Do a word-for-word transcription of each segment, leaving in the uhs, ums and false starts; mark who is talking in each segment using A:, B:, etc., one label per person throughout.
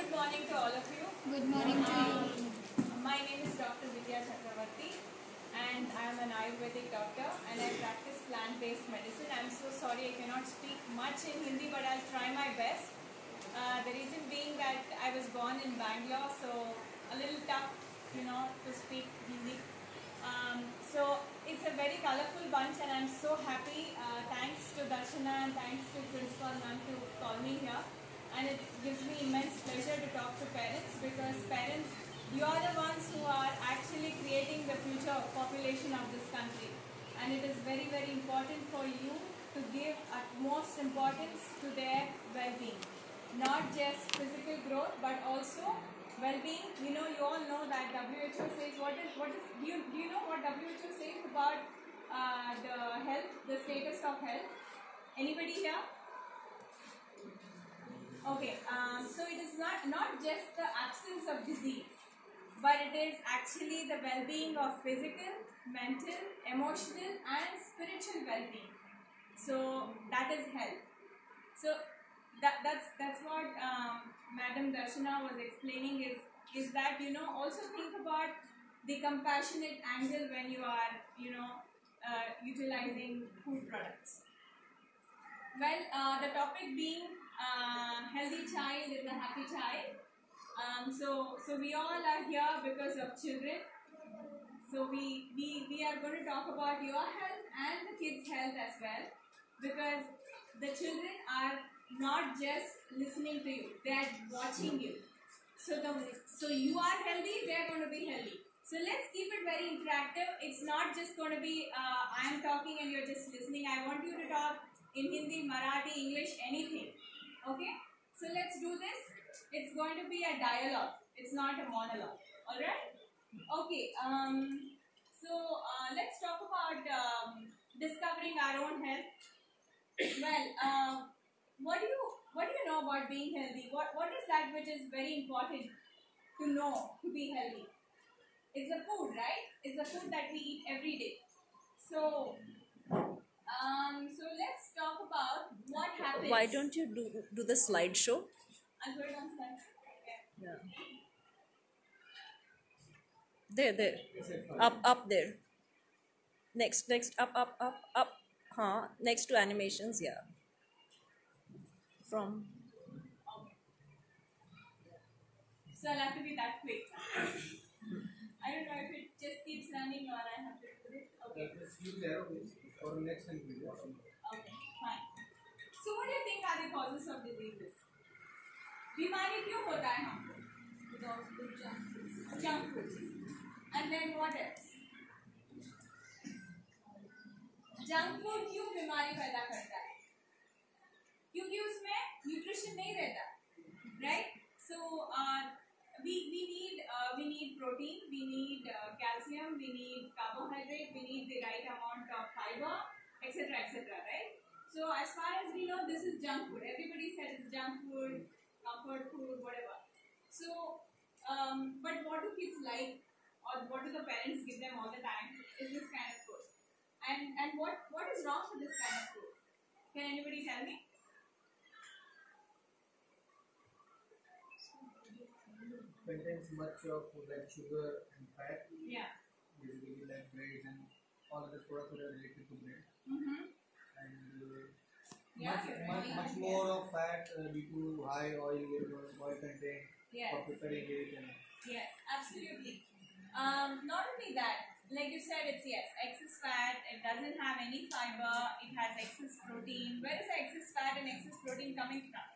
A: Good morning to all of you.
B: Good morning to you.
A: Um, my name is Dr Vidya Chakravarthy and I am an Ayurvedic doctor and I practice plant-based medicine. I am so sorry I cannot speak much in Hindi, but I'll try my best. Uh, the reason being that I was born in Bangalore, so a little tough, you know, to speak Hindi. Um, so it's a very colorful bunch and I'm so happy. Uh, thanks to Darshana and thanks to Principal Ma'am to call me here. And it gives me immense pleasure to talk to parents, because parents, you are the ones who are actually creating the future population of this country. And it is very, very important for you to give utmost importance to their well-being. Not just physical growth, but also well-being. You know, you all know that W H O says, what is, what is, do you, do you know what W H O says about uh, the health, the status of health? Anybody here? Okay, um, so it is not, not just the absence of disease, but it is actually the well-being of physical, mental, emotional and spiritual well-being. So that is health. So that, that's, that's what um, Madam Darshana was explaining is, is that, you know, also think about the compassionate angle when you are, you know, uh, utilizing food products. Well, uh, the topic being uh, healthy child is a happy child. Um, so, so we all are here because of children. So we, we, we are going to talk about your health and the kids' health as well, because the children are not just listening to you, they are watching you. So, the, so you are healthy, they are going to be healthy. So let's keep it very interactive. It's not just going to be uh, I am talking and you're just listening. I want you to talk in Hindi, Marathi, English, anything. Okay? So let's do this. It's going to be a dialogue. It's not a monologue. Alright? Okay. Um, so uh, let's talk about um, discovering our own health. Well, uh, what do you what do you know about being healthy? What what is that which is very important to know to be healthy? It's the food, right? It's the food that we eat every day. So Um, so let's talk about what happens.
C: Why don't you do do the slideshow?
A: I'll do it on slide. Okay.
C: Yeah. There, there. Up, up there. Next, next, up, up, up, up. Huh? Next to animations, yeah. From.
A: Okay. So I'll have to be that quick. I don't know if it just keeps running or I have to do this. Okay.
D: Let's use arrow for next and video.
A: Okay, fine. So what do you think are the causes of diseases? बीमारी क्यों होता है हमको? Because of junk food. Junk food. And then what else? Junk food क्यों बीमारी पैदा करता है? क्योंकि उसमें न्यूट्रिशन नहीं रहता, right? So we we need uh, we need protein, we need uh, calcium, we need carbohydrate, we need the right amount of fiber, etc, etc, right? So as far as we know, this is junk food. Everybody says it's junk food, comfort food, whatever. So um, but what do kids like, or what do the parents give them all the time is this kind of food. And and what what is wrong with this kind of food? Can anybody tell me?
D: Contains much of like sugar and fat.
A: Yeah.
D: Basically like bread and all other products that are related to bread.
A: Mm-hmm.
D: And uh,
A: Yeah,
D: much,
A: you're
D: much,
A: right.
D: much
A: Yes.
D: more of fat uh, due to high oil oil content
A: Yes.
D: for preparing it. And
A: Yes, absolutely. Um, not only that, like you said, it's yes, excess fat, it doesn't have any fiber, it has excess protein. Where is the excess fat and excess protein coming from?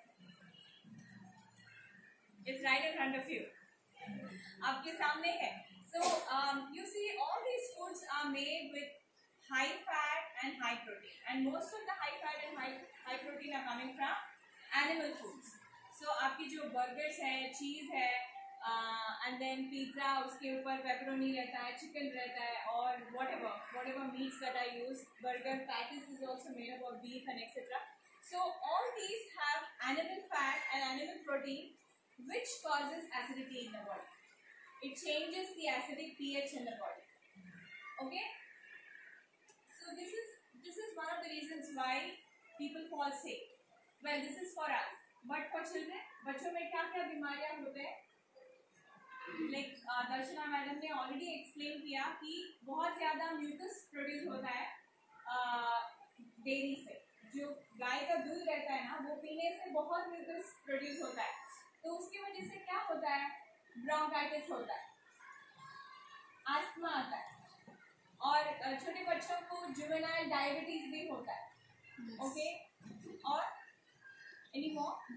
A: It's right in front of you. आपके सामने है. So, um, you see all these foods are made with high fat and high protein. And most of the high fat and high, high protein are coming from animal foods. So, आपकी जो burgers है, cheese है, Uh, and then pizza, उसके ऊपर pepperoni रहता है, chicken रहता है, और whatever, whatever meats that are used, burger patties is also made up of beef and et cetera. So all these have animal fat and animal protein, which causes acidity in the body. It changes the acidic pH in the body. Okay. So this is this is one of the reasons why people fall sick. Well, this is for us. But for children, बच्चों में क्या क्या बीमारियां होते हैं? Like Darshana madam ने already explain किया कि बहुत ज़्यादा म्यूकस प्रोड्यूस होता है डेयरी से। जो गाय का दूध रहता है ना, वो पीने से बहुत म्यूकस प्रोड्यूस होता है, तो उसकी वजह से क्या होता है? ब्रोंकाइटिस होता है, आस्थमा आता है, और छोटे बच्चों को जुवेनाइल डायबिटीज भी होता है। ओके, और एनी मोर?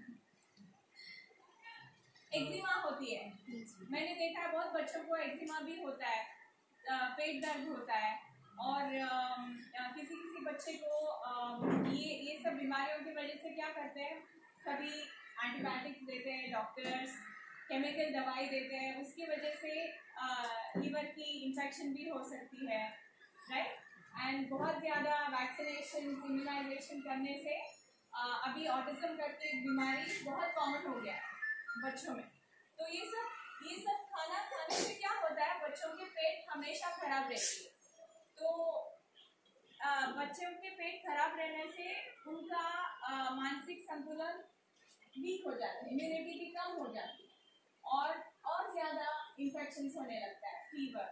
A: एक्जिमा होती है, मैंने देखा है बहुत बच्चों को एक्जिमा भी होता है, पेट दर्द होता है, और किसी किसी बच्चे को ये ये सब बीमारियों की वजह से क्या करते हैं, सभी एंटीबायोटिक्स देते हैं डॉक्टर्स, केमिकल दवाई देते हैं, उसकी वजह से लीवर की इंफेक्शन भी हो सकती है, राइट। एंड बहुत ज़्यादा वैक्सीनेशन इम्यूनाइजेशन करने से आ, अभी ऑटिज्म करके एक बीमारी बहुत कॉमन हो गया है बच्चों में। तो ये सब ये सब खाना खाने से क्या होता है, बच्चों के पेट हमेशा खराब रहती है। तो आ, बच्चों के पेट खराब रहने से उनका आ, मानसिक संतुलन वीक हो जाता है, इम्यूनिटी भी कम हो जाती है, और और ज़्यादा इन्फेक्शन होने लगता है, फीवर,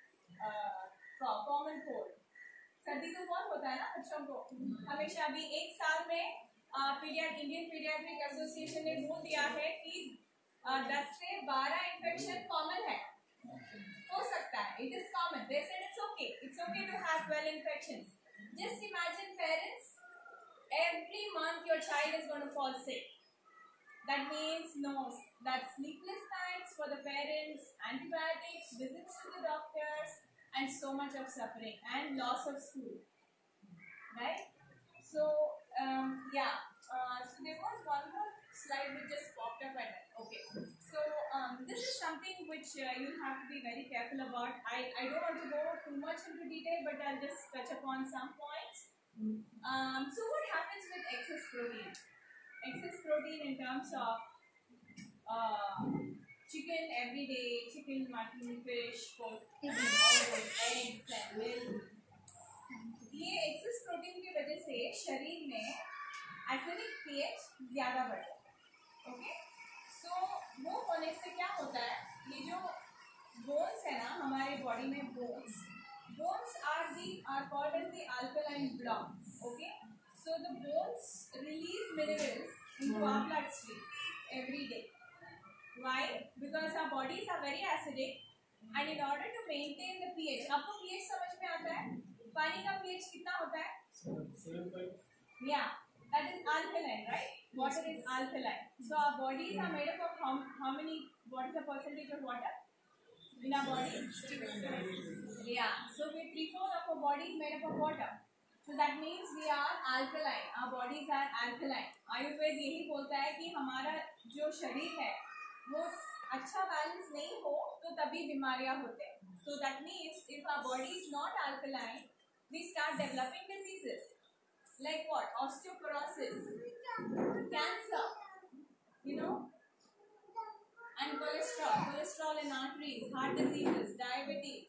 A: कॉमन कोल्ड, सर्दी तो बहुत होता है ना बच्चों को हमेशा। अभी एक साल में पीडिया इंडियन पीडियाट्रिक एसोसिएशन ने बोल दिया है कि दस से बारह इन्फेक्शन कॉमन है, हो सकता है, it is common. They said it's okay, it's okay to have twelve infections. Just imagine parents, every month your child is going to fall sick. That means no, that sleepless nights for the parents, antibiotics, visits to the doctors, and so much of suffering and loss of school, right? So um, yeah, uh, so there was one more slide which just popped up at it. Okay, so um, this is something which uh, you have to be very careful about. I, I don't want to go too much into detail, but I'll just touch upon some points. Um, so what happens with excess protein? Excess protein in terms of uh, chicken every day, chicken, mutton, fish, pork, all those eggs and milk. ये excess protein की वजह से शरीर में acidic pH ज़्यादा बढ़ता है। Okay, सो वो होने से क्या होता है, ये जो bones है ना हमारे body में, bones bones are the are called as the alkaline block. Okay, so the bones release minerals into our bloodstream every day. Why? Because our bodies are very acidic, and in order to maintain the pH, आपको pH समझ में आता है? पानी का pH कितना होता है? Yeah, that is alkaline, right? Water is alkaline. So our bodies are made up of how, how many? What is the percentage of water in our body? Yeah, so we three fourths of our body is made up of water. So that means we are alkaline. Our bodies are alkaline. Ayurveda यही बोलता है कि हमारा जो शरीर है वो अच्छा बैलेंस नहीं हो तो तभी बीमारियां होते हैं. So that means if our body is not alkaline, we start developing diseases like what? Osteoporosis, cancer, you know, and cholesterol, cholesterol in arteries, heart diseases, diabetes.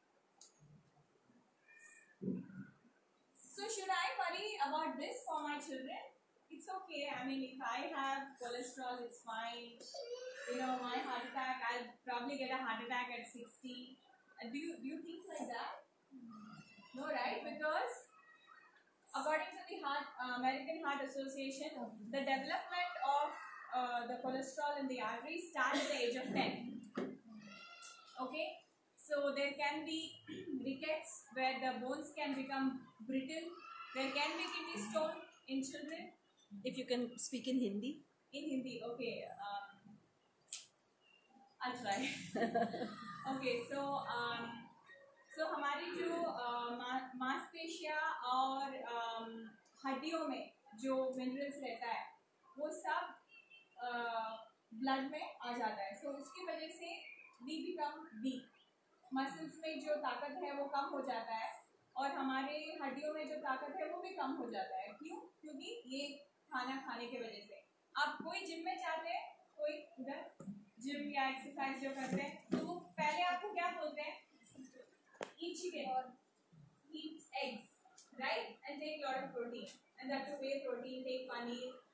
A: So should I worry about this for my children? It's okay. I mean, if I have cholesterol, it's fine. You know, my heart attack, I'll probably get a heart attack at sixty. Uh, do you do you think like that? No, right? Because according to the Heart uh, American Heart Association, the development of uh, the cholesterol in the arteries starts at the age of ten. Okay, so there can be rickets where the bones can become brittle. There can be kidney stone in children.
C: If you can speak in Hindi.
A: In Hindi, okay. Um, I'll try. Okay, so um, so हमारी जो मांसपेशियाँ और हड्डियों में जो minerals रहता है वो सब ब्लड में आ जाता है. So उसकी वजह से we become weak. मसल्स में जो ताकत है वो कम हो जाता है और हमारे हड्डियों में जो ताकत है वो भी कम हो जाता है. क्यों? क्योंकि ये खाना खाने की वजह से. आप कोई जिम में जाते हैं, कोई उधर जिम या एक्सरसाइज जो करते हैं तो वो पहले आपको क्या बोलते हैं? Eat chicken, eat eggs, right? And take lot of protein. And that's a whey protein, take paneer.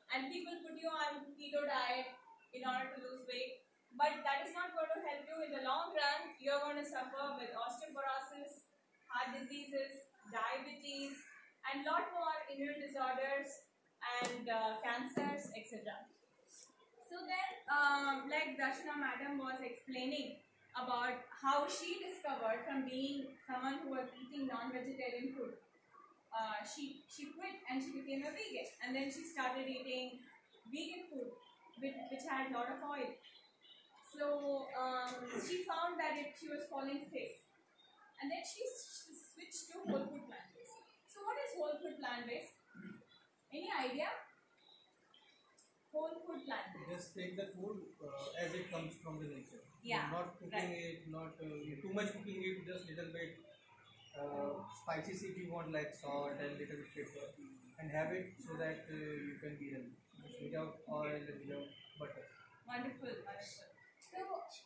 A: and people put you on keto diet in order to lose weight, but that is not going to help you in the long run. You're going to suffer with osteoporosis, heart diseases, diabetes, and lot more immune disorders and uh, cancers, et cetera. So then, um, like Darshana madam was explaining about how she discovered from being someone who was eating non-vegetarian food, uh, she she quit and she became a vegan, and then she started eating vegan food which, which had a lot of oil. So um, she found that it, she was falling sick, and then she, she switched to whole food plant-based. So what is whole food plant-based? Any idea? Whole food plant-based.
D: Just take the food uh, as it comes from the nature.
A: Yeah,
D: Not cooking
A: right.
D: it, not uh, too much cooking it, just little bit uh, spices if you want, like salt and little bit pepper, and have it so that uh, you can be healthy without oil and without butter.
A: Wonderful, wonderful. So,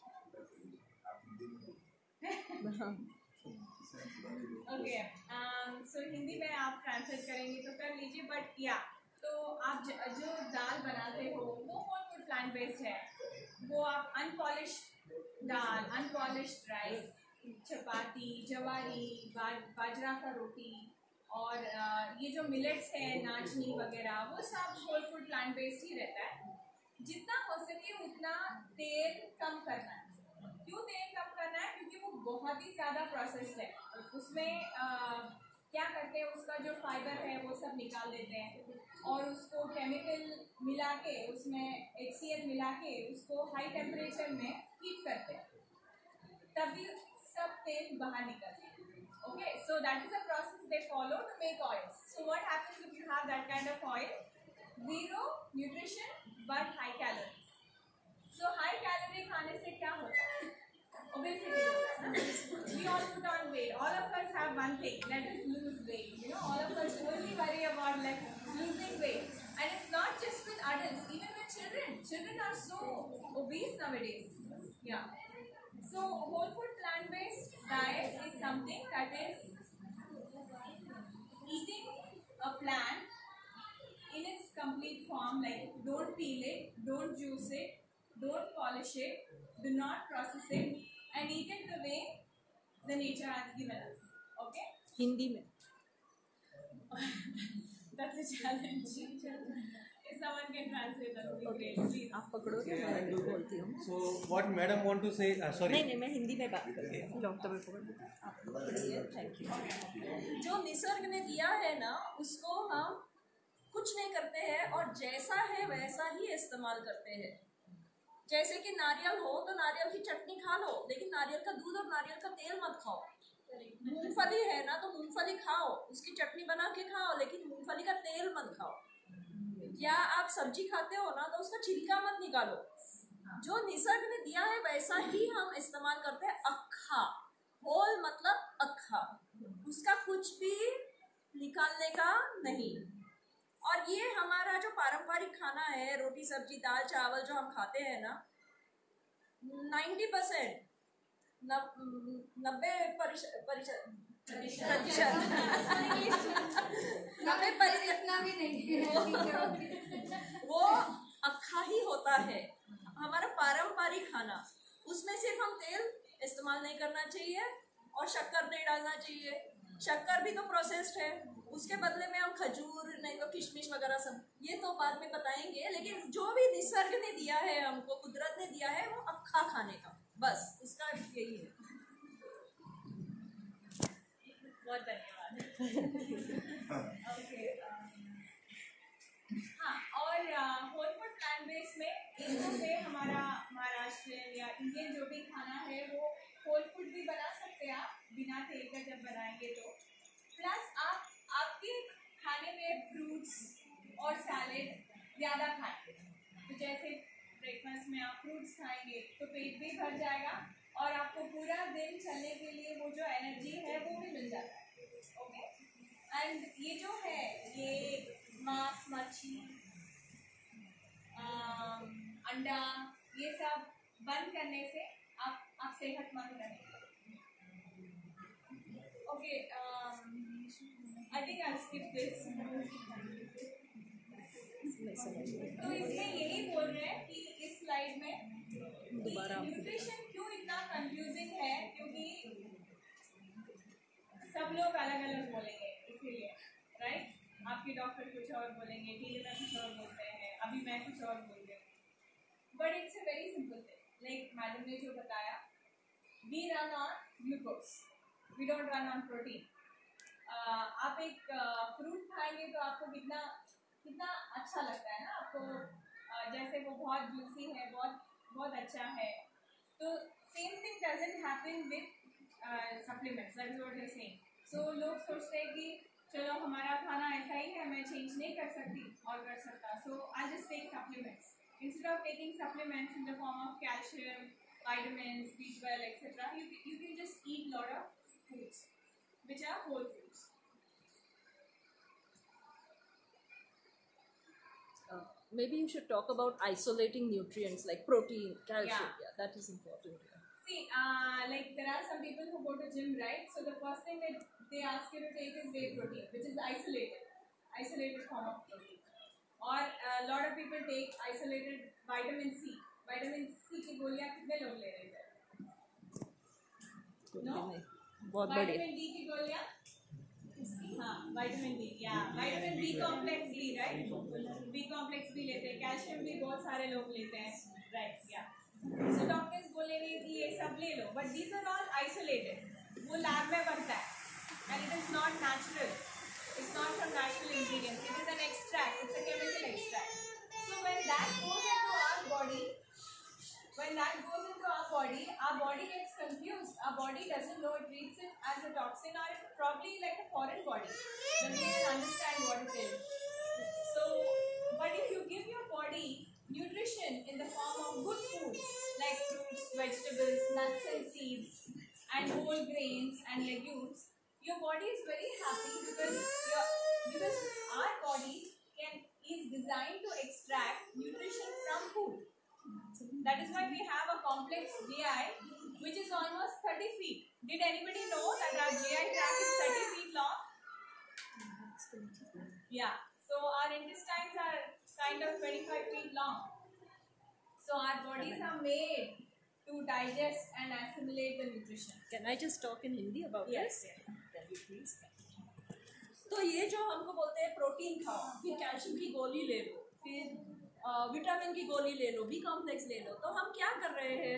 A: okay, um, so Hindi में आप translate करेंगे तो कर लीजिए, but या तो आप ज, जो दाल बनाते हो वो होल फूड प्लांट बेस्ड है. वो आप अनपॉलिश्ड दाल, अनपॉलिश्ड राइस, चपाती, जवारी, बाज, बाजरा का रोटी और uh, ये जो मिलेट्स है, नाचनी वगैरह, वो सब होल फूड प्लांट बेस्ड ही रहता है. जितना हो सके उतना तेल कम करना है. क्यों तेल कम करना है? क्योंकि वो बहुत ही ज़्यादा प्रोसेस्ड है. उसमें आ, क्या करते हैं, उसका जो फाइबर है वो सब निकाल देते हैं और उसको केमिकल मिला के, उसमें एच सी एल मिला के उसको हाई टेम्परेचर में हीट करते हैं, तभी सब तेल बाहर निकलते हैं. Okay, so that is a process they follow to make oil. So what happens if you have that kind of oil? Zero nutrition but high calories. So high calorie खाने से क्या होता है? Obesity. We all put on weight. All of us have one thing, that is lose weight. You know, all of us only worry about like losing weight, and it's not just with adults, even with children. Children are so obese nowadays. Yeah. So whole food plant-based diet is something that is eating a plant in its complete form. Like, don't peel it, don't juice it, don't polish it, do not process it, and eat it the way the nature has given us. Okay?
C: Hindi में.
A: That's a challenge. If someone can translate, that would be great. Please.
C: आप पकड़ोगे,
D: Okay,
C: मैं
D: I'll do that.
C: बोलती हूँ.
D: So what madam want to say? Uh, sorry.
C: नहीं नहीं, मैं हिंदी में बात करती हूँ. लो, तब मैं पकड़ लूँ. आप पकड़िए. Thank you. जो निसर्ग ने दिया है ना, उसको हम कुछ नहीं करते हैं और जैसा है वैसा ही इस्तेमाल करते हैं. जैसे कि नारियल हो तो नारियल की चटनी खा लो, लेकिन नारियल का दूध और नारियल का तेल मत खाओ. मूंगफली है ना तो मूंगफली खाओ, उसकी चटनी बना के खाओ, लेकिन मूंगफली का तेल मत खाओ. या आप सब्जी खाते हो ना तो उसका छिलका मत निकालो. जो निसर्ग ने दिया है वैसा ही हम इस्तेमाल करते हैं. अक्खा, होल मतलब अक्खा, उसका कुछ भी निकालने का नहीं. और ये हमारा जो पारंपरिक खाना है, रोटी सब्जी दाल चावल जो हम खाते हैं ना, नाइन्टी परसेंट नब्बे प्रतिशत प्रतिशत नब्बे
B: इतना भी नहीं,
C: वो अक्खा ही होता है. हमारा पारंपरिक खाना, उसमें सिर्फ हम तेल इस्तेमाल नहीं करना चाहिए और शक्कर नहीं डालना चाहिए. शक्कर भी तो प्रोसेस्ड है, उसके बदले में हम खजूर नहीं तो किशमिश वगैरह सब, ये तो बाद में बताएंगे. लेकिन जो भी निसर्ग ने दिया है हमको, कुदरत ने दिया है, वो अक्खा खाने का, बस उसका यही है.
A: बहुत धन्यवाद. ओके, हाँ, और होल फूड प्लांट बेस्ड में एक तो है हमारा महाराष्ट्रियन या इंडियन जो भी खाना है वो होल फूड भी बना सकते हैं आप बिना तेल का जब बनाएंगे तो. प्लस आप आपके खाने में फ्रूट्स और सैलेड ज़्यादा खाएंगे. तो जैसे ब्रेकफास्ट में आप फ्रूट्स खाएंगे तो पेट भी भर जाएगा और आपको पूरा दिन चलने के लिए वो जो एनर्जी है वो भी मिल जाता है. ओके, एंड ये जो है ये मांस, मच्छी, अंडा, ये सब बंद करने से आप आप सेहतमंद रहेंगे. Okay, I think I skip this.
C: नहीं समझ गई।
A: तो इसमें यही बोल रहे हैं कि इस स्लाइड में
C: दोबारा
A: न्यूट्रिशन क्यों इतना कंफ्यूजिंग है, क्योंकि सब लोग अलग अलग बोलेंगे, इसीलिए राइट। आपके डॉक्टर कुछ और बोलेंगे, टीवी में कुछ और बोलते हैं, अभी मैं कुछ और बोल रही हूँ। But it's a very simple thing, like madam ने जो बताया, we run on glucose, we don't run on protein. आप एक फ्रूट uh, खाएंगे तो आपको कितना कितना अच्छा लगता है ना आपको, uh, जैसे वो बहुत जूसी है, बहुत बहुत अच्छा है। तो same thing doesn't happen with supplements, that is what I am saying. So लोग सोचते हैं कि चलो हमारा खाना ऐसा ही है, मैं चेंज नहीं कर सकती और कर सकता, so I just take supplements. Instead of taking supplements in the form of calcium, vitamins, B twelve, et cetera, you you can just eat lot of foods, which are whole foods.
C: Uh, maybe you should talk about isolating nutrients like protein, calcium.
A: Yeah,
C: yeah that is important. Yeah.
A: See, uh, like there are some people who go to gym, right? So the first thing that they ask you to take is whey protein, which is isolated, isolated form of protein. Or a uh, lot of people take isolated vitamin C. Vitamin C की गोलियां कितने लोग ले रहे थे? No,
C: बहुत बढ़िया।
A: Vitamin D की गोलियां, हाँ विटामिन डी, या विटामिन बी कॉम्प्लेक्स भी, राइट, बी कॉम्प्लेक्स भी लेते हैं, कैल्शियम भी बहुत सारे लोग लेते हैं, राइट, या सो डॉक्टर्स बोलेंगे कि ये सब ले लो, but these are all isolated, वो लैब में बनता है and it is not natural, it's not from natural ingredients, it is an extract, it's a chemical extract. So when that goes into our body, when that goes into our body, our body gets confused. Our body doesn't know, it treats it as a toxin, or it's probably like a foreign body, doesn't even understand what it is. So, but if you give your body nutrition in the form of good food like fruits, vegetables, nuts and seeds, and whole grains and legumes, your body is very happy, because your because our body can is designed to extract nutrition from food. That is why we have a complex G I which is almost thirty feet. Did anybody know that our G I tract is thirty feet long? Yeah. So our intestines are kind of twenty-five feet long. So our bodies are made to digest and assimilate the nutrition.
C: Can I just talk in Hindi about
A: Yes,
C: this? Yes. Can you please? तो ये जो हमको बोलते हैं protein खाओ, फिर calcium की गोली ले लो, फिर विटामिन की गोली ले लो, बी कॉम्प्लेक्स ले लो, तो हम क्या कर रहे हैं?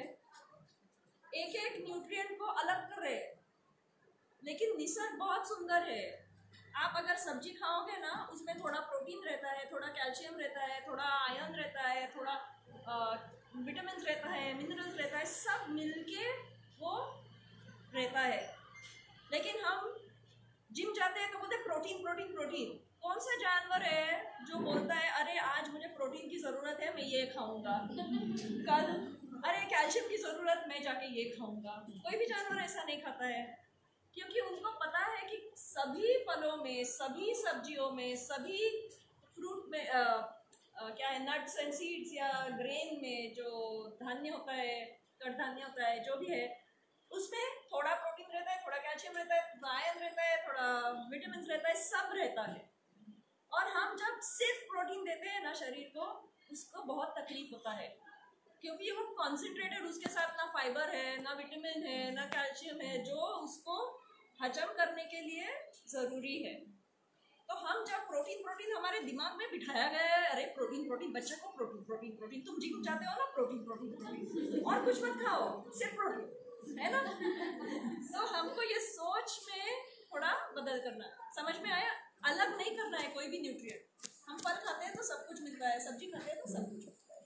C: एक एक न्यूट्रिएंट को अलग कर रहे हैं। लेकिन निसर्ग बहुत सुंदर है। आप अगर सब्जी खाओगे ना, उसमें थोड़ा प्रोटीन रहता है, थोड़ा कैल्शियम रहता है, थोड़ा आयरन रहता है, थोड़ा विटामिन रहता है, मिनरल्स रहता है, सब मिलके वो रहता है। लेकिन हम जिम जाते हैं तो बोलते हैं प्रोटीन प्रोटीन प्रोटीन। कौन सा जानवर है जो बोलता है अरे आज मुझे प्रोटीन की ज़रूरत है, मैं ये खाऊंगा, कल अरे कैल्शियम की ज़रूरत, मैं जाके ये खाऊंगा? कोई भी जानवर ऐसा नहीं खाता है, क्योंकि उनको पता है कि सभी फलों में, सभी सब्जियों में, सभी फ्रूट में आ, आ, क्या है, नट्स एंड सीड्स या ग्रेन में जो धान्य होता है, कठधान्य होता है, जो भी है, उसमें थोड़ा प्रोटीन रहता है, थोड़ा कैल्शियम रहता है, थोड़ा आयरन रहता है, थोड़ा विटामिन रहता है, सब रहता है। और हम जब सिर्फ प्रोटीन देते हैं ना शरीर को, उसको बहुत तकलीफ होता है, क्योंकि वो कॉन्सेंट्रेटेड, उसके साथ ना फाइबर है, ना विटामिन है, ना कैल्शियम है, जो उसको हजम करने के लिए ज़रूरी है। तो हम जब प्रोटीन प्रोटीन हमारे दिमाग में बिठाया गया है, अरे प्रोटीन प्रोटीन, बच्चे को प्रोटीन प्रोटीन प्रोटीन, तुम जिम जाते हो ना, प्रोटीन प्रोटीन प्रोटीन, और कुछ मत खाओ, सिर्फ प्रोटीन, है ना? तो हमको ये सोच में थोड़ा बदल करना, समझ में आया? अलग नहीं करना है कोई भी न्यूट्रिएंट। हम फल खाते हैं तो सब कुछ मिलता है, सब्जी खाते हैं तो सब कुछ मिलता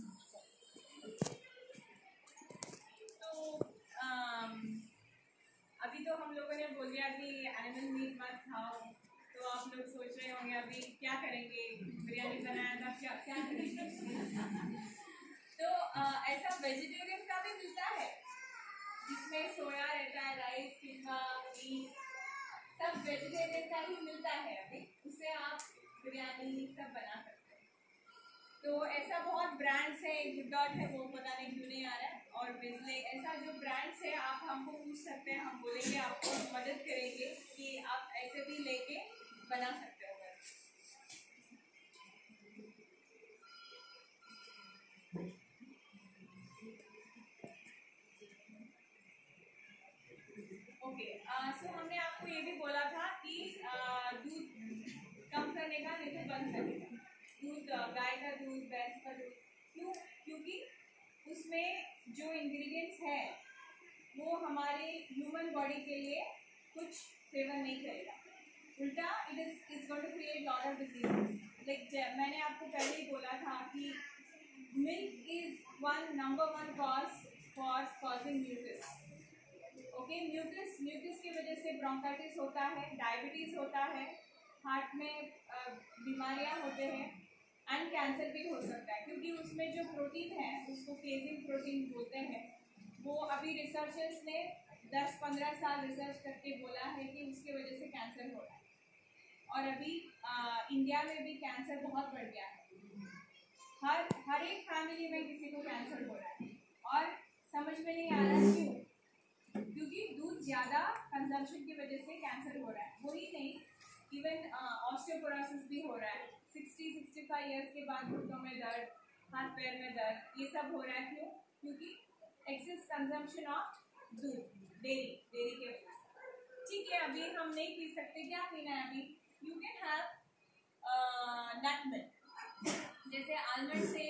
C: है।
A: तो um, अभी तो हम लोगों ने बोल दिया कि एनिमल मीट मत खाओ, तो आप लोग सोच रहे होंगे अभी क्या करेंगे, बिरयानी बनाया था, क्या क्या करेंगे? तो uh, ऐसा वेजिटेरियन का भी मिलता है, जिसमें सोया रहता है, राइस, कीमा, मीट, सब वेजिटेरियन का ही मिलता है अभी, उससे आप बिरयानी सब बना सकते हैं। तो ऐसा बहुत ब्रांड्स है, गुड डॉट है, वो पता नहीं क्यों नहीं आ रहा है, और बिजली, ऐसा जो ब्रांड्स है आप हमको पूछ सकते हैं, हम बोलेंगे, आपको मदद करेंगे कि आप ऐसे भी लेके बना सकते हो। ओके, सो हमने आपको ये भी बोला था कि uh, दूध कम करने का नहीं तो बंद करने का। दूध uh, गाय का दूध, भैंस का दूध, क्यों? क्योंकि उसमें जो इंग्रेडिएंट्स है वो हमारे ह्यूमन बॉडी के लिए कुछ फेवर नहीं करेगा, उल्टा it is is going to create lot of diseases. Like मैंने आपको पहले ही बोला था कि milk is one number one cause for causing mucus. Okay, mucus mucus की वजह से ब्रोंकाइटिस होता है, डायबिटीज़ होता है, हार्ट में बीमारियां होते हैं एंड कैंसर भी हो सकता है, क्योंकि उसमें जो प्रोटीन है उसको केजिन प्रोटीन बोलते हैं। वो अभी रिसर्चर्स ने दस पंद्रह साल रिसर्च करके बोला है कि उसकी वजह से कैंसर हो रहा है। और अभी आ, इंडिया में भी कैंसर बहुत बढ़ गया है, हर हर एक फैमिली में किसी को कैंसर हो रहा है और समझ में नहीं आ रहा क्यों, क्योंकि दूध ज़्यादा कंजम्पशन की वजह से कैंसर हो रहा है। वही नहीं, इवन ऑस्टियोपोरोसिस भी हो रहा है। सिक्सटी सिक्सटी फाइव ईयर्स के बाद घुटनों में दर्द, हाथ पैर में दर्द, ये सब हो रहा है क्यों? क्योंकि एक्सेस कंजम्पशन ऑफ दूध, डेयरी डेयरी के वजह से। ठीक है, अभी हम नहीं पी सकते, क्या पीना है अभी? You can have nut milk, जैसे आलमंड से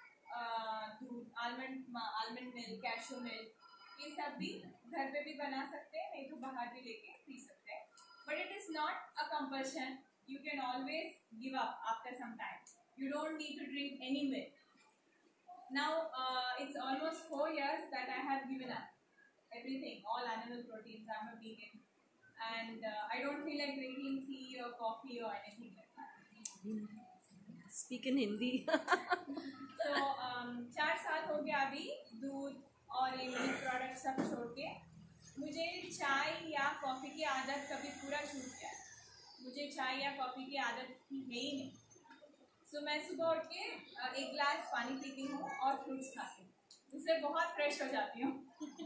A: दूध, almond almond milk, cashew milk, ये सब भी घर पे भी बना सकते हैं, नहीं तो बाहर भी लेके पी सकते हैं। But it is not a compulsion, you can always give up after some time, you don't need to drink any milk. Now it's almost four years that I have given up everything, all animal proteins. I'm a vegan and uh, I don't feel like drinking tea or coffee or anything like that.
C: Speak in Hindi.
A: So um, चार साल हो गया अभी दूध और ये milk product सब छोड़ के। मुझे चाय या कॉफ़ी की आदत कभी पूरा छूट गया है, मुझे चाय या कॉफ़ी की आदत है ही नहीं। सो so, मैं सुबह उठ के एक गिलास पानी पीती हूँ और फ्रूट्स खाती हूँ, उससे बहुत फ्रेश हो जाती हूँ।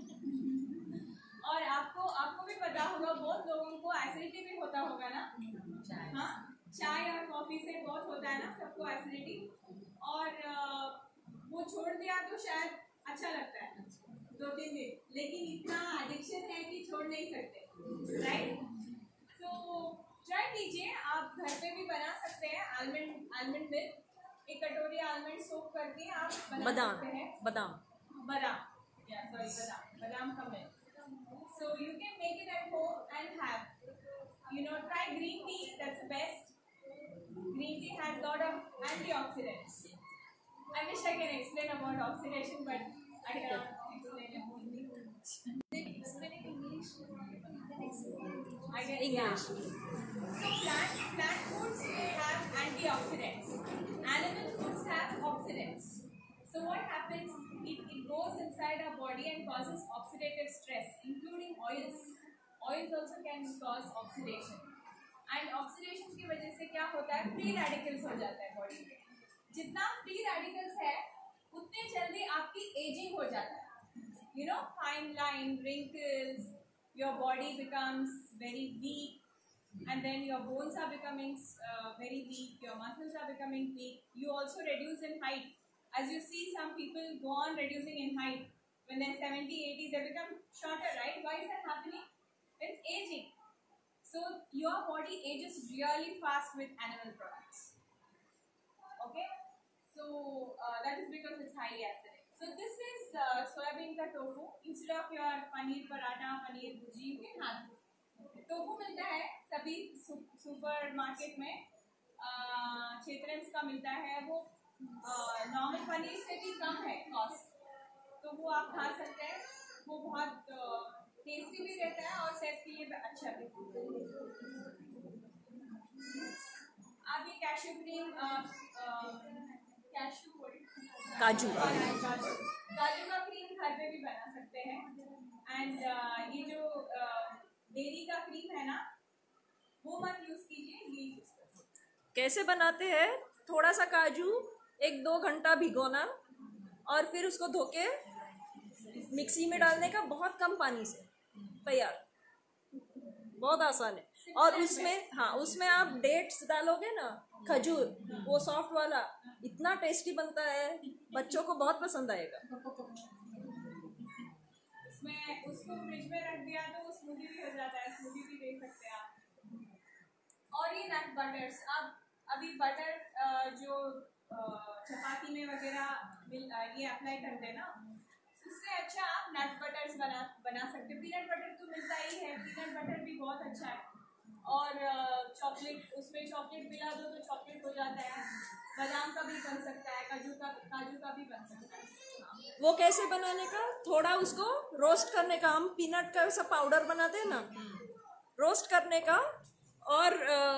A: और आपको आपको भी पता होगा, बहुत लोगों को एसिडिटी भी होता होगा ना। हाँ, चाय और कॉफ़ी से बहुत होता है ना सबको एसिडिटी, और वो छोड़ दिया तो शायद अच्छा लगता है दो तीन दिन, लेकिन इतना एडिक्शन है कि छोड़ नहीं सकते, राइट? सो ट्राई कीजिए, आप घर पे भी बना सकते हैं। आलमंड आलमंड मिल्क, एक कटोरी आलमंड सोक करके आप बना
C: बादाम
A: सकते हैं।
C: बादाम
A: बादाम या सॉरी बादाम बादाम का milk. So you can make it at home and have, you know, try green tea, that's best. Green tea has a lot of antioxidants. I wish I can explain about oxidation, but I cannot explain it in English.
B: Explain in English. Then explain.
A: I get
C: English.
A: Yeah. So plant plant foods, they have antioxidants. Animal foods have oxidants. So what happens? It, it goes inside our body and causes oxidative stress, including oils. Oils also can cause oxidation. And oxidation की वजह से क्या होता है? Free radicals हो जाता है body में। जितना फ्री रेडिकल्स है उतने जल्दी आपकी एजिंग हो जाता है। You know, fine line, wrinkles, your body becomes very weak, and then your bones are becoming uh, very weak, your muscles are becoming weak. You also reduce in height. As you see, some people go on reducing in height. When they're seventy, eighty, they become shorter, right? Why is that happening? It's aging. So your body ages really fast with animal products. Okay? So uh, that is because it's highly acidic. So this is uh, soybean ka tofu. Instead of your paneer paratha, paneer bhuji, you can have this. Tofu मिलता है सभी super market में, क्षेत्रंस का मिलता है, वो normal paneer से भी कम है कॉस्ट, तो वो आप खा सकते हैं। वो बहुत टेस्टी भी रहता है और सेहत के लिए भी अच्छा भी। आप ये कैशू क्रीम, कैशू
C: काजू
A: काजू काजू का क्रीम घर पे भी बना सकते हैं। एंड ये जो डेयरी का क्रीम है ना, वो मत यूज कीजिए, ये यूज कर।
C: कैसे बनाते हैं? थोड़ा सा काजू एक दो घंटा भिगोना और फिर उसको धो के मिक्सी में डालने का, बहुत कम पानी से तैयार, बहुत आसान है। और उसमें हाँ उसमें आप डेट्स डालोगे ना, खजूर, वो सॉफ्ट वाला, इतना टेस्टी बनता है, बच्चों को बहुत पसंद आएगा।
A: उसमें उसको फ्रिज में रख दिया तो स्मूदी भी हो जाता है, स्मूदी भी दे सकते हैं आप। और ये नट बटर्स, अब अभी बटर जो चपाती में वगैरह ये अप्लाई करते हैं ना, उससे अच्छा आप नट बटर्स बना बना सकते हैं। पीनट बटर तो मिलता ही है, पीनट बटर भी बहुत अच्छा है। और चॉकलेट, उसमें चॉकलेट मिला दो तो चॉकलेट हो जाता है। बादाम का भी बन सकता है, काजू का काजू का भी बन सकता है।
C: वो कैसे बनाने का? थोड़ा उसको रोस्ट करने का, हम पीनट का सब पाउडर बनाते हैं ना, रोस्ट करने का, और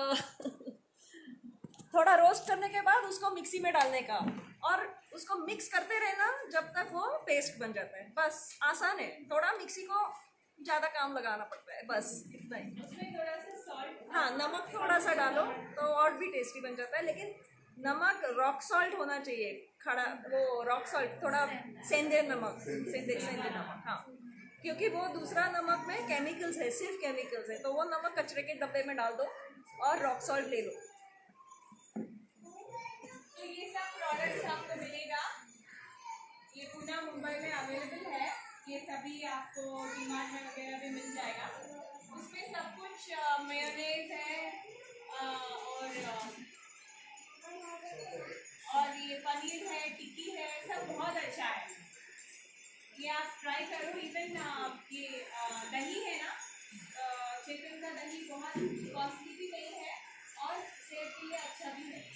C: थोड़ा रोस्ट करने के बाद उसको मिक्सी में डालने का, और उसको मिक्स करते रहना जब तक वो पेस्ट बन जाता है। बस आसान है, थोड़ा मिक्सी को ज़्यादा काम लगाना पड़ता है, बस इतना ही।
A: उसमें थोड़ा सा सॉल्ट,
C: हाँ, नमक थोड़ा सा डालो तो और भी टेस्टी बन जाता है, लेकिन नमक रॉक सॉल्ट होना चाहिए, खड़ा वो रॉक सॉल्ट, थोड़ा सेंधे नमक, सेंधे सेंधे नमक, हाँ, क्योंकि वो दूसरा नमक में केमिकल्स है, सिर्फ केमिकल्स है, तो वो नमक कचरे के डब्बे में डाल दो और रॉक सॉल्ट ले लो।
A: तो ये सब प्रोडक्ट्स आपको मिलेगा, ये पुणे मुंबई में अवेलेबल है, ये सभी आपको डीमार्ट में वगैरह भी मिल जाएगा। उसमें सब कुछ मेयोनेज है, आ, और और ये पनीर है, टिक्की है, सब बहुत अच्छा है, ये आप ट्राई करो। इवन ये दही है ना, चिकन का दही बहुत कॉस्टली भी नहीं है और सेहत के लिए अच्छा भी है।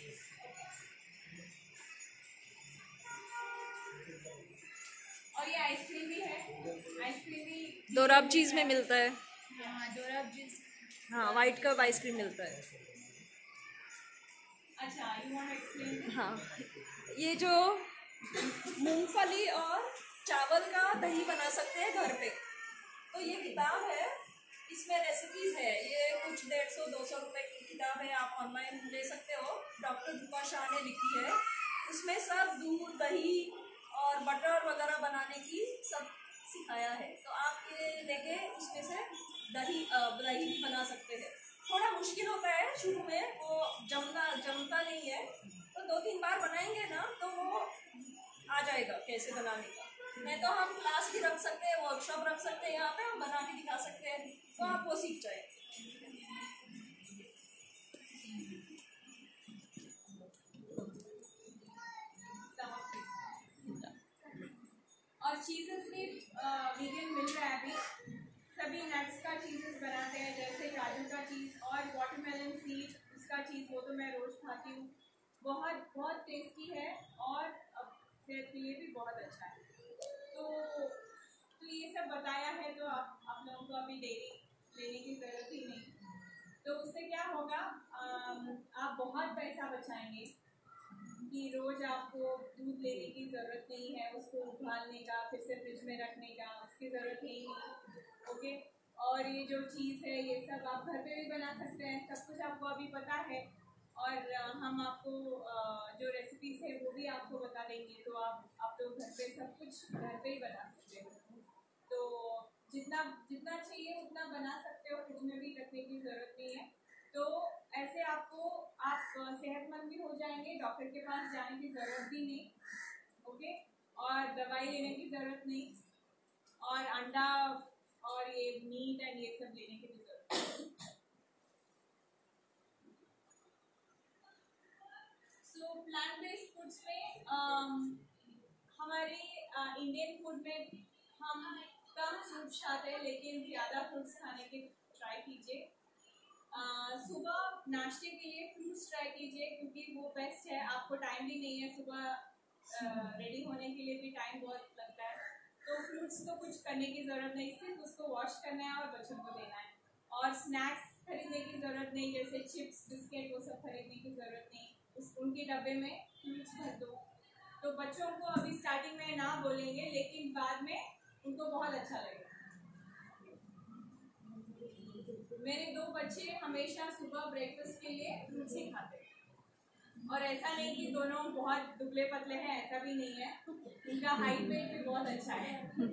A: और ये आइसक्रीम भी है, आइसक्रीम भी
C: दोराब चीज़ में मिलता है।
A: हाँ, दोराब चीज,
C: हाँ, वाइट कप आइसक्रीम मिलता है।
A: अच्छा, यू वांट टू एक्सप्लेन?
C: हाँ, ये जो मूंगफली और चावल का दही बना सकते हैं घर पे, तो ये किताब है, इसमें रेसिपीज है, ये कुछ डेढ़ सौ दो सौ रुपये की किताब है, आप ऑनलाइन ले सकते हो, डॉक्टर विद्या शाह ने लिखी है। उसमें सब दूध, दही और बटर वगैरह बनाने की सब सिखाया है, तो आप ये लेके उसमें से दही दही भी बना सकते हैं। थोड़ा मुश्किल होता है शुरू में, वो जमना जमता नहीं है, तो दो तीन बार बनाएंगे ना तो वो आ जाएगा कैसे बनाने का। नहीं तो हम क्लास भी रख सकते हैं, वर्कशॉप रख सकते हैं, यहाँ पे हम बना के दिखा सकते हैं, तो आप वो सीख जाएंगे।
A: और चीज़ेस भी वीगन मिल रहा है अभी, सभी नट्स का चीज़ेस बनाते हैं, जैसे काजू का चीज़ और वाटरमेलन सीड, उसका चीज़, वो तो मैं रोज़ खाती हूँ, बहुत बहुत टेस्टी है और सेहत के लिए भी बहुत अच्छा है। तो तो ये सब बताया है, तो आप आप लोगों को अभी डेली लेने की ज़रूरत ही नहीं, तो उससे क्या होगा, आप बहुत पैसा बचाएंगे कि रोज़ आपको दूध लेने की ज़रूरत नहीं है, उसको उबालने का, फिर से फ्रिज में रखने का, उसकी ज़रूरत है ही नहीं। ओके, और ये जो चीज़ है ये सब आप घर पे भी बना सकते हैं, सब कुछ आपको अभी पता है, और हम आपको जो रेसिपीज़ है वो भी आपको बता देंगे, तो आप आप लोग घर पे सब कुछ घर पे ही बना सकते हो। तो जितना जितना चाहिए उतना बना सकते हो, फ्रिज में भी रखने की ज़रूरत नहीं है। तो ऐसे आपको आप सेहतमंद भी हो जाएंगे, डॉक्टर के पास जाने की ज़रूरत भी नहीं, ओके, और दवाई लेने की ज़रूरत नहीं, और अंडा और ये मीट एंड ये सब लेने की भी ज़रूरत नहीं। सो प्लांट बेस्ड फूड्स में um, हमारे इंडियन uh, फूड में हम कम फ्रूट्स खाते हैं, लेकिन ज़्यादा फ्रूट्स खाने की ट्राई कीजिए। Uh, सुबह नाश्ते के लिए फ्रूट्स ट्राई कीजिए, क्योंकि वो बेस्ट है, आपको टाइम भी नहीं है, सुबह रेडी uh, होने के लिए भी टाइम बहुत लगता है, तो फ्रूट्स को कुछ करने की ज़रूरत नहीं, सिर्फ उसको वॉश करना है और बच्चों को देना है। और स्नैक्स खरीदने की ज़रूरत नहीं, जैसे चिप्स, बिस्किट, वो सब खरीदने की ज़रूरत नहीं, उस उनके डब्बे में फ्रूट्स भर दो। तो बच्चों को अभी स्टार्टिंग में ना बोलेंगे, लेकिन बाद में उनको बहुत अच्छा लगेगा। मेरे दो बच्चे हमेशा सुबह ब्रेकफास्ट के लिए फ्रूट्स ही खाते हैं, और ऐसा नहीं कि दोनों बहुत दुबले पतले हैं, ऐसा भी नहीं है, उनका हाइट वेट भी बहुत अच्छा है।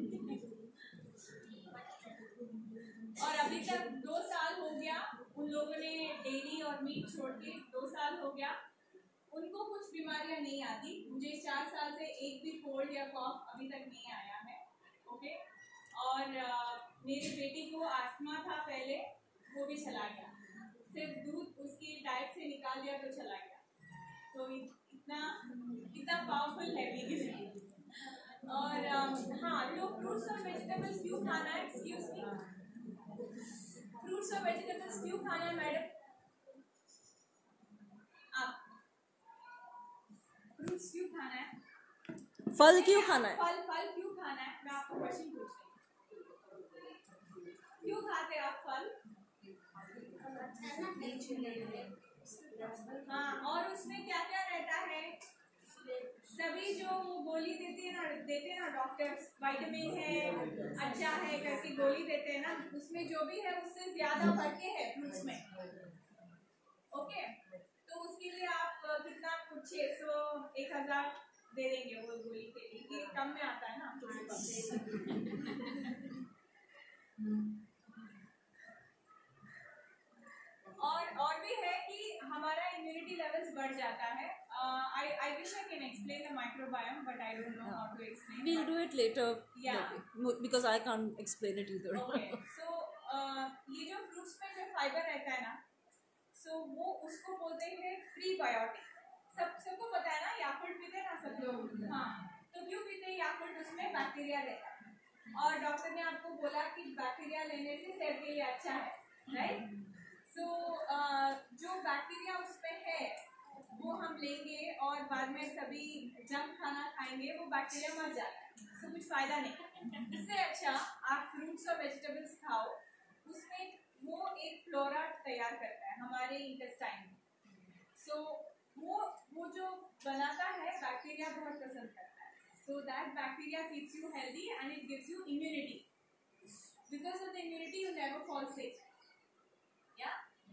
A: और अभी तक दो साल हो गया उन लोगों ने डेयरी और मीट छोड़ के, दो साल हो गया, उनको कुछ बीमारियां नहीं आती। मुझे चार साल से एक भी कोल्ड या कॉफ अभी तक नहीं आया है, ओके। और मेरी बेटी को आस्थमा था पहले, वो भी चला गया, सिर्फ दूध उसकी डाइट से निकाल दिया तो चला गया। तो इतना इतना पावरफुल है वीगन। और हाँ, तो फ्रूट्स और वेजिटेबल्स क्यों खाना है? एक्सक्यूज मी, फ्रूट्स और वेजिटेबल्स क्यों खाना है मैडम? आप फ्रूट्स क्यों खाना है?
C: फल क्यों खाना है?
A: फल फल क्यों खाना है? मैं आपको क्वेश्चन पूछ रही हूँ, क्यों खाते आप फल? हाँ, और उसमें क्या क्या रहता है? सभी जो वो गोली देते हैं ना देते हैं ना डॉक्टर्स, विटामिन है, अच्छा है करके गोली देते हैं ना, उसमें जो भी है उससे ज्यादा भर के है फ्रूट्स में। ओके, तो उसके लिए आप कितना कुछ छः सौ एक हजार दे देंगे वो गोली के लिए, कि कम में आता है ना। और और भी है कि हमारा इम्यूनिटी लेवल्स बढ़ जाता है। I I wish I can explain the microbiome, but I don't know how to explain.
C: We'll do it later.
A: Yeah.
C: Because I can't explain it either.
A: Okay, so uh, ये जो fruits में जो fibre रहता है ना, so वो उसको बोलते हैं प्रीबायोटिक। सब सबको पता है ना, याकुल्ट पीते हैं ना सब लोग। हाँ, तो क्यों पीते हैं याकुल्ट? उसमें बैक्टीरिया रहता है और डॉक्टर ने आपको बोला कि बैक्टीरिया लेने से सेहत के लिए अच्छा है, राइट? सो जो बैक्टीरिया उसमें है वो हम लेंगे और बाद में सभी जंक खाना खाएंगे, वो बैक्टीरिया मर जाता है, so कुछ फायदा नहीं। इससे अच्छा आप फ्रूट्स और वेजिटेबल्स खाओ, उसमें वो एक फ्लोरा तैयार करता है हमारे इंटेस्टाइन में। सो so, वो वो जो बनाता है बैक्टीरिया बहुत पसंद करता है, so that bacteria keeps you healthy and it gives you immunity. Because of the immunity you never fall sick. या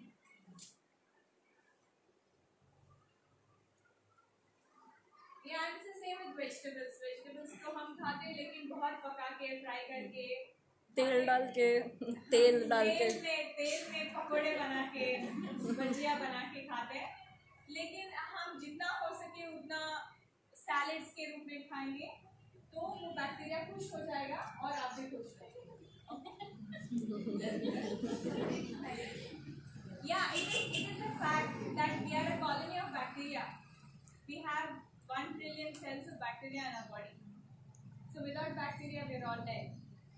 A: या it's the same with vegetables. Vegetables को हम खाते हैं लेकिन बहुत पका के, फ्राई करके,
C: तेल डाल के तेल डाल के
A: तेल में तेल में पकोड़े बना के, भजिया बना के खाते हैं। लेकिन हम जितना हो सके उतना सैलेड्स के रूप में खाएंगे तो वो बैक्टीरिया खुश हो जाएगा और आप भी खुश रहेंगे। Yeah, it is, it is a fact that we are a colony of bacteria. We have one trillion cells of bacteria in our body. So without bacteria, we are all dead.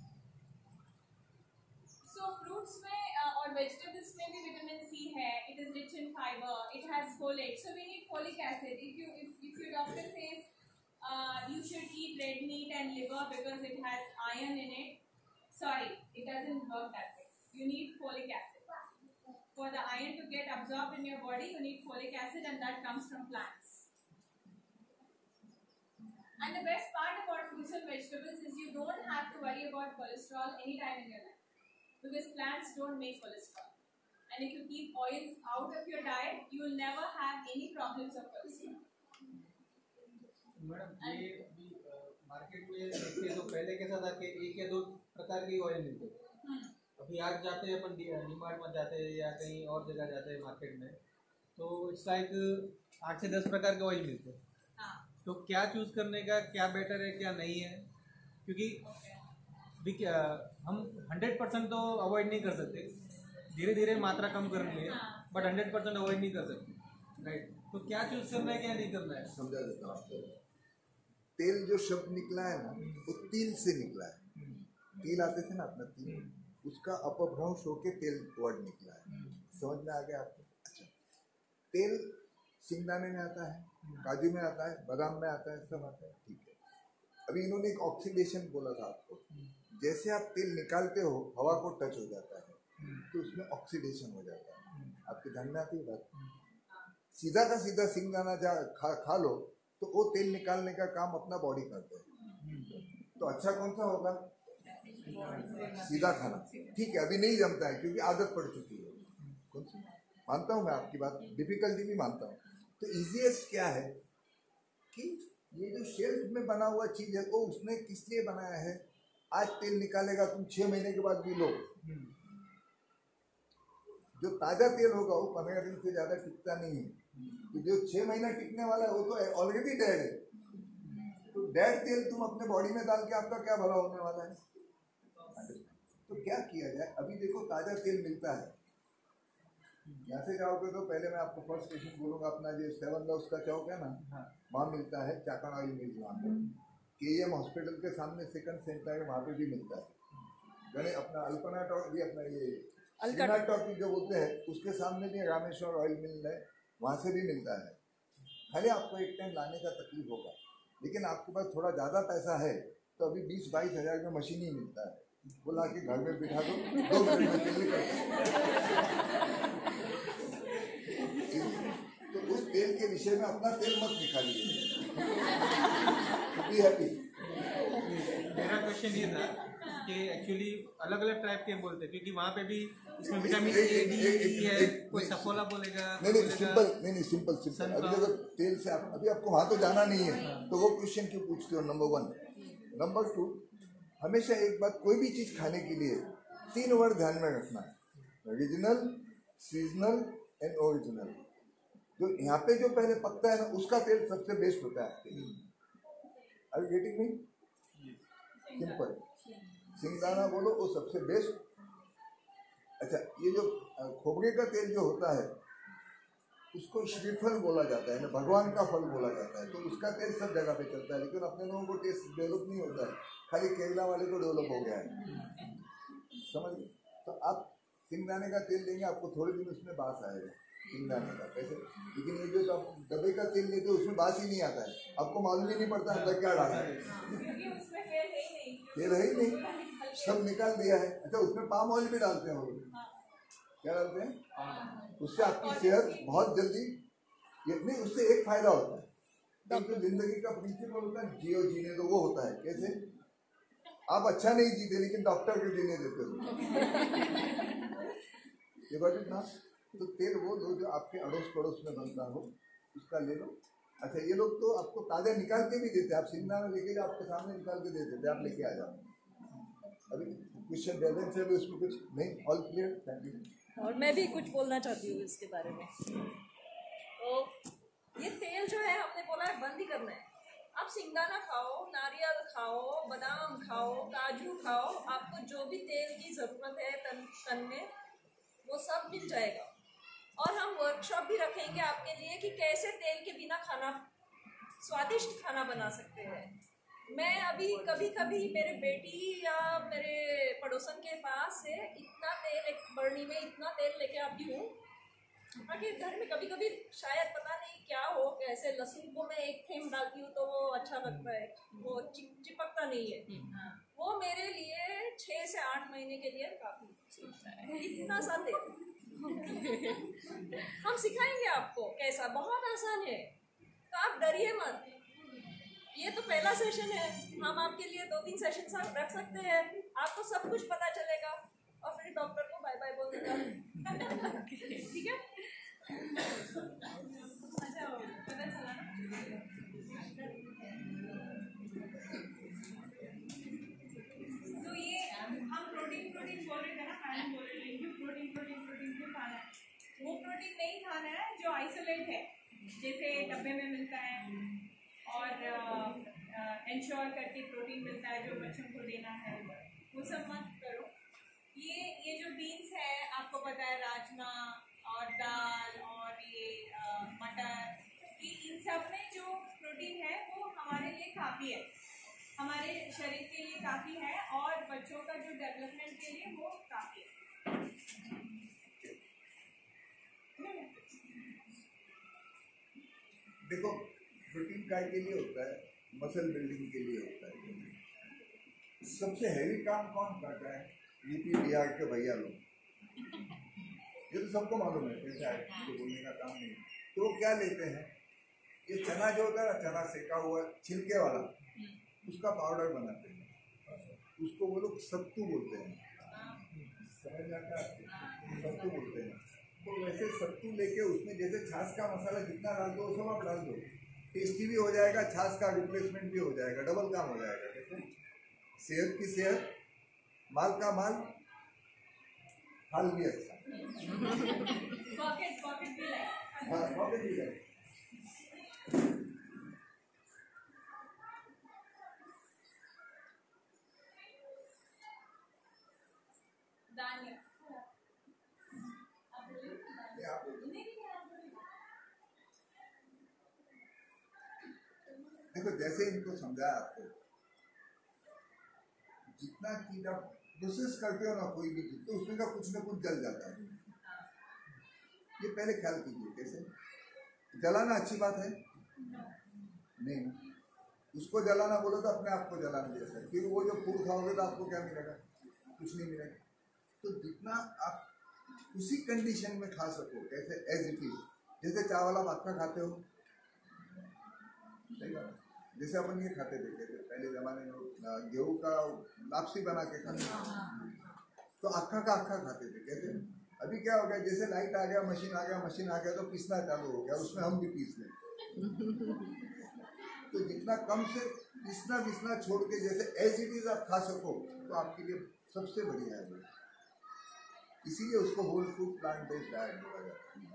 A: So fruits में uh, और vegetables में भी vitamin C है. It is rich in fiber. It has folate. So we need folic acid. If you if, if your doctor says uh, you should eat red meat and liver because it has iron in it, sorry, it doesn't work that way. You need folic acid. For the iron to get absorbed in your body, you need folic acid, and that comes from plants. And the best part about fruits and vegetables is you don't have to worry about cholesterol anytime in your life. Because plants don't make cholesterol, and if you keep oils out of your diet, you will never have any problems of cholesterol.
D: Madam ये अभी market में देखते हैं तो पहले कैसा था कि एक या दो प्रकार के ऑयल मिलते थे। अभी आज जाते हैं अपन डीमार्ट में जाते हैं या कहीं और जगह जाते हैं मार्केट में, तो इट्स लाइक आठ से दस प्रकार के ऑयल मिलते हैं। तो क्या चूज करने का, क्या बेटर है क्या नहीं है? क्योंकि हम हंड्रेड परसेंट तो अवॉइड नहीं कर सकते, धीरे धीरे मात्रा कम करनी है, बट हंड्रेड परसेंट अवॉइड नहीं कर सकते, राइट? तो क्या चूज करना है क्या नहीं करना है?
E: समझा देता हूँ आपको। तेल जो शब्द निकला है ना, वो तिल से निकला है। तिल आते थे ना अपना तिल, उसका अपभ्रंश होके तेल वर्ड निकला है। समझ में आ गया आपको? अच्छा, तेल सिंगदाने में आता है, काजू में आता है, बादाम में आता है, सब आता है, ठीक है। अभी इन्होंने एक ऑक्सीडेशन बोला था आपको। जैसे आप तेल निकालते हो, हवा को टच हो जाता है तो उसमें ऑक्सीडेशन हो जाता है। आपके ध्यान में आती है बात? सीधा का सीधा सिंगदाना जा खा खा लो तो वो तेल निकालने का काम अपना बॉडी करता है। तो अच्छा कौन सा होगा? सीधा खाना, ठीक है। अभी नहीं जमता है क्योंकि आदत पड़ चुकी है। कौन सी? मानता हूँ मैं आपकी बात, डिफिकल्टी भी मानता हूँ। तो इजीएस्ट क्या है कि ये जो शेल्फ में बना हुआ चीज है वो उसने किस लिए बनाया है? आज तेल निकालेगा तुम छह महीने के बाद भी लो। जो ताजा तेल होगा वो पंद्रह दिन से ज्यादा टिकता नहीं है। तो जो छह महीना टिकने वाला है वो तो ऑलरेडी डेड है। तो डेड तेल तुम अपने बॉडी में डाल के आपका क्या भला होने वाला है? तो क्या किया जाए? अभी देखो ताज़ा तेल मिलता है, यहाँ से जाओगे तो पहले मैं आपको फर्स्ट स्टेशन बोलूँगा, अपना जो सेवन लव्स का चौक है ना, वहाँ मिलता है चाकन ऑयल मिल, वहाँ पर के एम हॉस्पिटल के सामने सेकंड सेंटर है, वहाँ पे भी मिलता है। गणे अपना अल्पना टॉक भी, अपना ये अल्पना टॉक जो बोलते हैं उसके सामने भी रामेश्वर ऑयल मिल है, वहाँ से भी मिलता है। खाली आपको एक टाइम लाने का तकलीफ होगा, लेकिन आपके पास थोड़ा ज़्यादा पैसा है तो अभी बीस बाईस हज़ार का मशीन ही मिलता है, वो ला के घर में बिठा दो, दो मिनट में तेल निकलता। तो उस तेल के विषय में अपना तेल मत निकालिए, बी हैप्पी।
D: मेरा क्वेश्चन ये था कि एक्चुअली अलग अलग टाइप के बोलते हैं, क्योंकि वहाँ पे भी इसमें विटामिन ए डी है, कोई सफोला बोलेगा,
E: नहीं नहीं सिंपल, नहीं नहीं सिंपल सिंपल। अभी अगर तेल से आप, अभी आपको वहाँ तो जाना नहीं है, तो वो क्वेश्चन क्यों पूछते हो? Number one. नंबर टू, हमेशा एक बात, कोई भी चीज़ खाने के लिए तीन वर्ड ध्यान में रखना है, रीजनल, सीजनल एंड ओरिजिनल। जो यहाँ पे जो पहले पकता है ना, उसका तेल सबसे बेस्ट होता है आपके लिए। Are you getting me? Simple, सिंगदाना बोलो वो सबसे बेस्ट। अच्छा, ये जो खोबरे का तेल जो होता है उसको श्रीफल बोला जाता है ना, भगवान का फल बोला जाता है, तो उसका तेल सब जगह पे चलता है, लेकिन अपने लोगों को टेस्ट डेवलप नहीं होता है, खाली केरला वाले को डेवलप हो गया है, समझ गए? तो आप सिंगदाने का तेल लेंगे, आपको थोड़े दिन उसमें बास आएगा सिंगदाने का, कैसे? लेकिन ये जो आप डब्बे का तेल लेते हो उसमें बास ही नहीं आता है, आपको मालूम ही नहीं पड़ता अंदर क्या डाला है, तेल है ही नहीं, सब निकाल दिया है। अच्छा, उसमें पाम ऑयल भी डालते हैं वो, क्या डालते हैं? उससे आपकी सेहत बहुत जल्दी, ये नहीं, उससे एक फायदा होता है, तो जिंदगी का प्रिंसिपल होता है जियो जीने दो, वो होता है। कैसे? आप अच्छा नहीं जीते लेकिन डॉक्टर को जीने देते हो, ये बात ना। तो तेल वो लो जो आपके अड़ोस पड़ोस में बनता हो, उसका ले लो। अच्छा, ये लोग तो आपको ताज़ा निकाल के भी देते हैं, आप सिंगदाना लेके जाओ, आपके सामने निकाल के दे देते, आप लेके आ जाओ। अभी क्वेश्चन बैलेंस है, उसमें कुछ नहीं, ऑल क्लियर, थैंक यू।
C: और मैं भी कुछ बोलना चाहती हूँ इसके बारे में। तो ये तेल जो है हमने बोला है बंद ही करना है। आप सिंगदाना खाओ, नारियल खाओ, बादाम खाओ, काजू खाओ, आपको जो भी तेल की ज़रूरत है तन तन में वो सब मिल जाएगा। और हम वर्कशॉप भी रखेंगे आपके लिए कि कैसे तेल के बिना खाना, स्वादिष्ट खाना बना सकते हैं। मैं अभी कभी कभी मेरे बेटी या मेरे पड़ोसन के पास से इतना तेल, एक बर्नी में इतना तेल लेके आती हूँ, ताकि घर में कभी कभी शायद पता नहीं क्या हो, कैसे लहसुन को मैं एक थेम डालती हूँ तो वो अच्छा लगता है, वो चिप चिपकता नहीं है, वो मेरे लिए छः से आठ महीने के लिए काफ़ी, इतना सा तेल। हम सिखाएंगे आपको कैसा, बहुत आसान है, तो आप डरिए मत। ये तो पहला सेशन है, हम आपके लिए दो तीन सेशन रख सकते हैं, आपको सब कुछ पता चलेगा और फिर डॉक्टर को बाय बाय बोल देगा। ठीक है?
A: अच्छा, पता चला ना? तो ये हम प्रोटीन प्रोटीन बोल रहे थे ना, मैंने बोल रहे थे क्यों प्रोटीन प्रोटीन प्रोटीन क्यों खाना है? वो प्रोटीन नहीं खाना है जो आइसोलेट है, जैसे डब्बे में मिलता है, और इंश्योर करके प्रोटीन मिलता है जो बच्चों को देना है, वो सब मत करो। ये ये जो बीन्स है, आपको पता है, राजमा और दाल और ये आ, मटर, ये इन सब में जो प्रोटीन है वो हमारे लिए काफ़ी है, हमारे शरीर के लिए काफ़ी है, और बच्चों का जो डेवलपमेंट के लिए वो काफ़ी है।
E: देखो, प्रोटीन काय के लिए होता है? मसल बिल्डिंग के लिए होता है। सबसे हैवी काम कौन करता है? यूपी बिहार के भैया लोग, ये तो सबको मालूम है, कैसा है, तो बोलने का काम नहीं। तो वो क्या लेते हैं, ये चना जो होता है ना, चना सेका हुआ छिलके वाला, उसका पाउडर बनाते हैं, उसको वो लोग सत्तू बोलते हैं, समझ आता है? सत्तू बोलते हैं। तो वैसे सत्तू लेके उसमें जैसे छाछ का मसाला जितना डाल दो सब आप डाल दो, टेस्टी भी हो जाएगा, छाछ का रिप्लेसमेंट भी हो जाएगा, डबल काम हो जाएगा। कैसे? सेहत की सेहत, माल का माल, हाल भी अच्छा,
A: पॉकेट पॉकेट भी लाइक,
E: हाँ पॉकेट भी लाइक। देखो जैसे इनको समझाया आपको, जितना चीज आप प्रोसेस करते हो ना कोई भी चीज, तो उसमें का कुछ ना कुछ जल जाता है। ये पहले ख्याल कीजिए। कैसे जलाना अच्छी बात है? नहीं, उसको जलाना बोलो तो अपने आप को जलाना जैसा है। फिर वो जो फूड खाओगे तो आपको क्या मिलेगा? कुछ नहीं मिलेगा। तो जितना आप उसी कंडीशन में खा सको, कैसे एज इट इज, जैसे चावल आप अक्का खाते हो, सही बात, जैसे अपन ये खाते थे थे पहले जमाने में, गेहूं का लापसी बना के खाते थे, तो अक्का का अक्का खाते थे। कहते अभी क्या हो गया, जैसे लाइट आ गया, मशीन आ गया, मशीन आ गया तो पीसना चालू हो गया, उसमें हम भी पीस लें। तो जितना कम से पीसना पीसना छोड़ के जैसे एज इट इज आप खा सको, तो आपके लिए सबसे बढ़िया है। इसीलिए उसको whole food plant based diet बोला जाता है।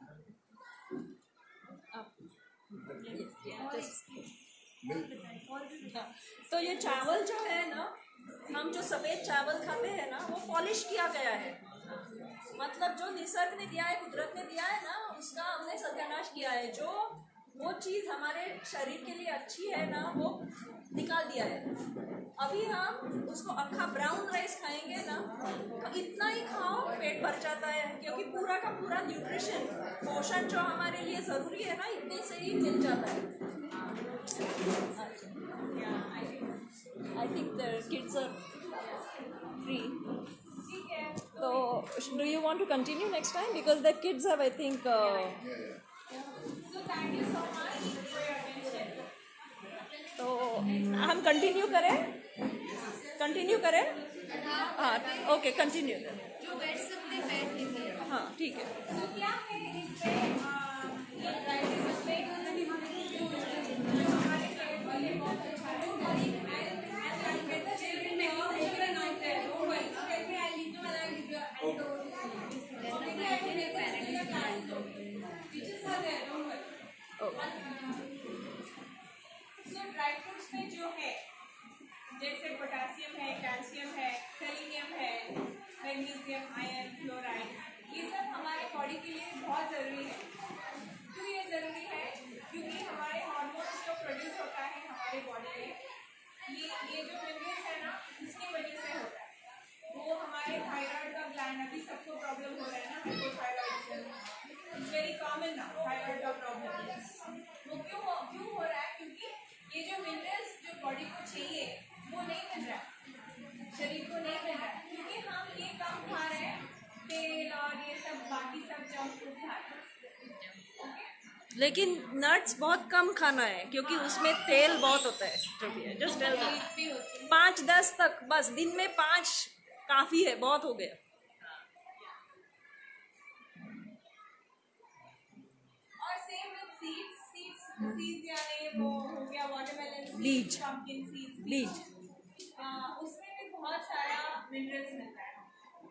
C: तो ये चावल जो है ना, हम जो सफ़ेद चावल खाते हैं ना, वो पॉलिश किया गया है। मतलब जो निसर्ग ने दिया है, कुदरत ने दिया है ना, उसका हमने सत्यानाश किया है। जो वो चीज़ हमारे शरीर के लिए अच्छी है ना, वो निकाल दिया है। अभी हम उसको अक्खा ब्राउन राइस खाएंगे ना, तो इतना ही खाओ पेट भर जाता है, क्योंकि पूरा का पूरा न्यूट्रिशन, पोषण जो हमारे लिए ज़रूरी है ना, इतने से ही मिल जाता है। I think the kids are free, so do you want to continue next time, because the kids have, I think uh,
A: So thank you so much for your attention.
C: तो हम कंटिन्यू करें कंटिन्यू करें हाँ, okay, continue करें।
B: जो बैठ सकते बैठ लीजिए।
C: हाँ, ठीक है।
A: तो क्या है इसमें, अ, ये practice इसमें जो हमारे पेट के लिए बहुत अच्छा है। और एक as I get the children में all children out there, don't worry. Okay, I leave you and I leave you and don't. Okay, I will make the class. Teachers are there, don't worry. So dry fruits में जो है, जैसे potassium है, calcium है, selenium है, magnesium, iron, fluoride, ये सब हमारे बॉडी के लिए बहुत ज़रूरी है। क्यों ये ज़रूरी है? क्योंकि हमारे हार्मोन्स जो प्रोड्यूस होता है हमारे बॉडी में, ये ये जो मिनरल्स है ना, इसकी वजह से होता है। वो हमारे थायराइड का ग्लैंड, अभी सबको प्रॉब्लम हो रहा है ना, हाइपोथायराइडिज्म, इट्स वेरी कॉमन ना, थायराइड का प्रॉब्लम। वो क्यों हो क्यों हो रहा है? क्योंकि ये जो मिनरल्स जो बॉडी को चाहिए वो नहीं मिल रहा है, शरीर को नहीं मिल रहा है, क्योंकि हम ये कम खा रहे हैं, तेल और ये सब बाकी सब जंक फूड खा रहे हैं।
C: लेकिन नट्स बहुत कम खाना है, क्योंकि उसमें तेल बहुत होता है। जो भी है, जस्ट पाँच दस तक, बस दिन में पाँच काफ़ी है, बहुत हो गया।
A: और same with seeds, seeds seeds यानी वो हो गया वाटरमेलन
C: बीज,
A: पंपकिन सीड्स,
C: बीज,
A: उसमें भी बहुत सारा मिनरल्स मिलता है।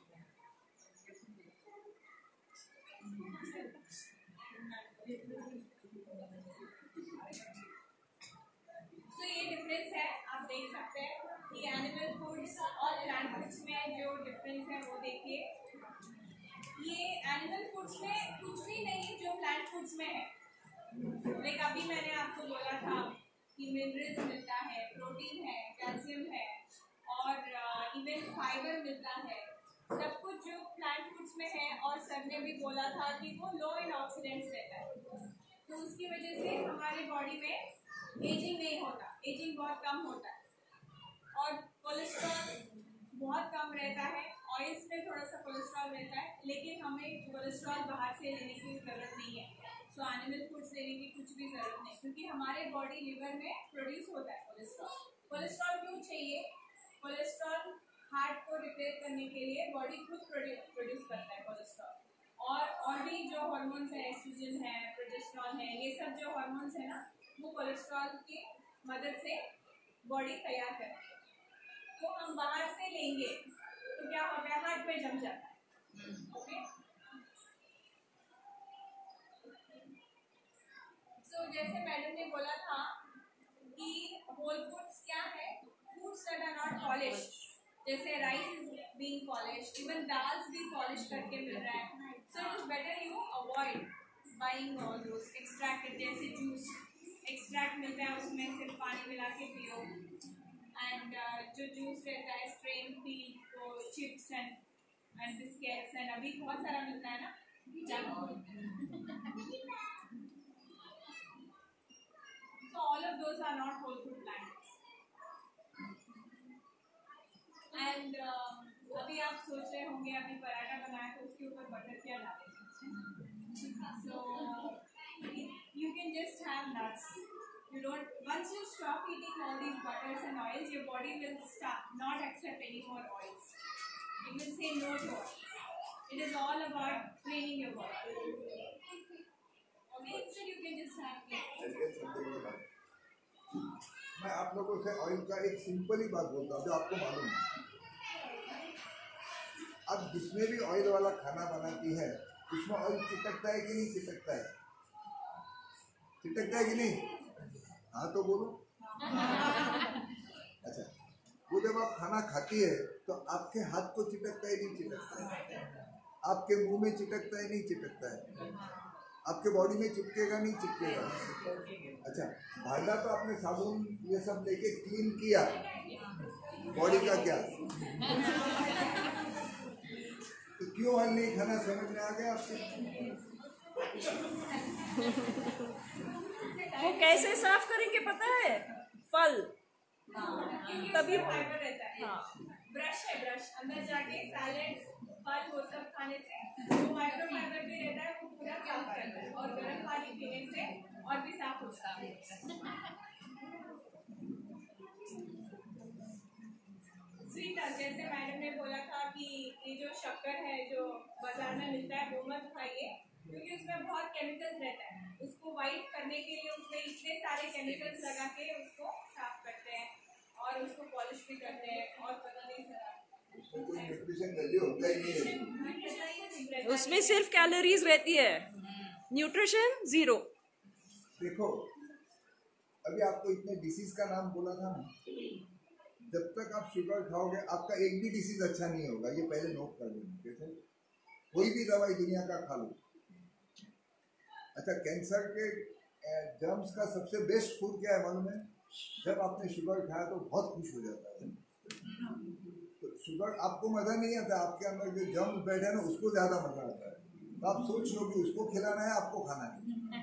A: तो ये डिफरेंस है, आप देख सकते हैं कि एनिमल फूड्स और प्लांट फूड्स में जो डिफरेंस है वो देखिए। ये एनिमल फूड्स में कुछ भी नहीं जो प्लांट फूड्स में है। लाइक अभी मैंने आपको बोला था कि मिनरल्स मिलता है, प्रोटीन है, कैल्शियम है और इवन फाइबर मिलता है, सब कुछ जो प्लांट फूड्स में है। और सर ने भी बोला था कि वो लो इन ऑक्सीडेंट्स रहता है, तो उसकी वजह से हमारे बॉडी में एजिंग नहीं होता, एजिंग बहुत कम होता है। और कोलेस्ट्रॉल बहुत कम रहता है, ऑयल्स में थोड़ा सा कोलेस्ट्रॉल रहता है, लेकिन हमें कोलेस्ट्रॉल बाहर से लेने की ज़रूरत नहीं है। सो एनिमल फूड्स लेने की कुछ भी ज़रूरत नहीं, क्योंकि हमारे बॉडी लिवर में प्रोड्यूस होता है कोलेस्ट्रॉल। कोलेस्ट्रॉल क्यों चाहिए? कोलेस्ट्रॉल हार्ट को रिपेयर करने के लिए बॉडी खुद प्रोड्यूस करता है कोलेस्ट्रॉल। और और भी जो हार्मोन्स है, एस्ट्रोजन है, प्रोजेस्टेरॉन है, ये सब जो हार्मोन्स है ना, वो कोलेस्ट्रॉल की मदद से बॉडी तैयार करती है। तो हम बाहर से लेंगे तो क्या होता है, हार्ट में जम जाता है। ओके, सो जैसे मैडम ने बोला था कि होल फूड्स क्या है, foods that are not polished, जैसे rice is being polished, even dals भी पॉलिश करके मिल रहा है। So it is better you avoid buying all those extracted, जैसे जूस एक्सट्रैक्ट मिलता है उसमें सिर्फ पानी मिला के पियो। एंड uh, जो जूस रहता है स्ट्रेन पी तो chips and and biscuits and अभी बहुत सारा मिलता है ना junk food. So all of those are not whole food plants. And uh, अभी आप सोच रहे होंगे अभी पराठा बनाया तो उसके ऊपर बटर क्या डालें। So you can just have nuts. You don't. Once you stop eating all these butters and oils, your body will start not accept any more oils. It will say no to oils. It is all about training your body. Okay, instead you can just have.
E: मैं आप लोगों से oil का एक simple ही बात बोलता हूँ जो आपको मालूम है। अब जिसमें भी ऑयल वाला खाना बनाती है उसमें ऑयल चिटकता है कि नहीं चिटकता है? चिटकता है कि नहीं? हाँ तो बोलो। अच्छा, वो जब आप खाना खाती है तो आपके हाथ को चिटकता है नहीं चिटकता है? आपके मुंह में चिटकता है नहीं चिटकता है? आपके बॉडी में चिपकेगा नहीं चिपकेगा? अच्छा, भांडा तो आपने साबुन ये सब लेके क्लीन किया, बॉडी का क्या? तो क्यों ऑयल नहीं खाना समझ में आ गया आपसे?
C: वो कैसे साफ करेंगे पता है? फल
A: तभी फाइबर रहता है। हाँ। ब्रश है, ब्रश अंदर जाके सैलेड्स फल वो सब खाने से वो माइक्रो फाइबर भी रहता है, वो पूरा साफ करता है और गर्म पानी पीने से और भी साफ होता है। स्वीटनर जैसे मैडम ने बोला था कि ये जो शक्कर है जो बाजार में मिलता है वो मत खाइए क्योंकि उसमें बहुत केमिकल्स रहता है। उसको वाइट करने के लिए उसमें इतने सारे केमिकल्स लगा के उसको साफ करते हैं और उसको पॉलिश भी करते हैं और पता नहीं सर
C: उसमें सिर्फ कैलोरीज रहती है, न्यूट्रिशन जीरो।
E: देखो अभी आपको इतने डिसीज का नाम बोला था ना, जब तक आप शुगर खाओगे आपका एक भी डिसीज अच्छा नहीं होगा, ये पहले नोट कर लेना। कैसे? कोई भी दवाई दुनिया का खा लो। अच्छा, कैंसर के जर्म्स का सबसे बेस्ट फूड क्या है मालूम है? जब आपने शुगर खाया तो बहुत खुश हो जाता है। तो शुगर आपको मजा नहीं आता, आपके अंदर जो जर्म्स बैठे हैं ना उसको ज्यादा मजा आता है। तो आप सोच लो कि उसको खिलाना है आपको खाना है।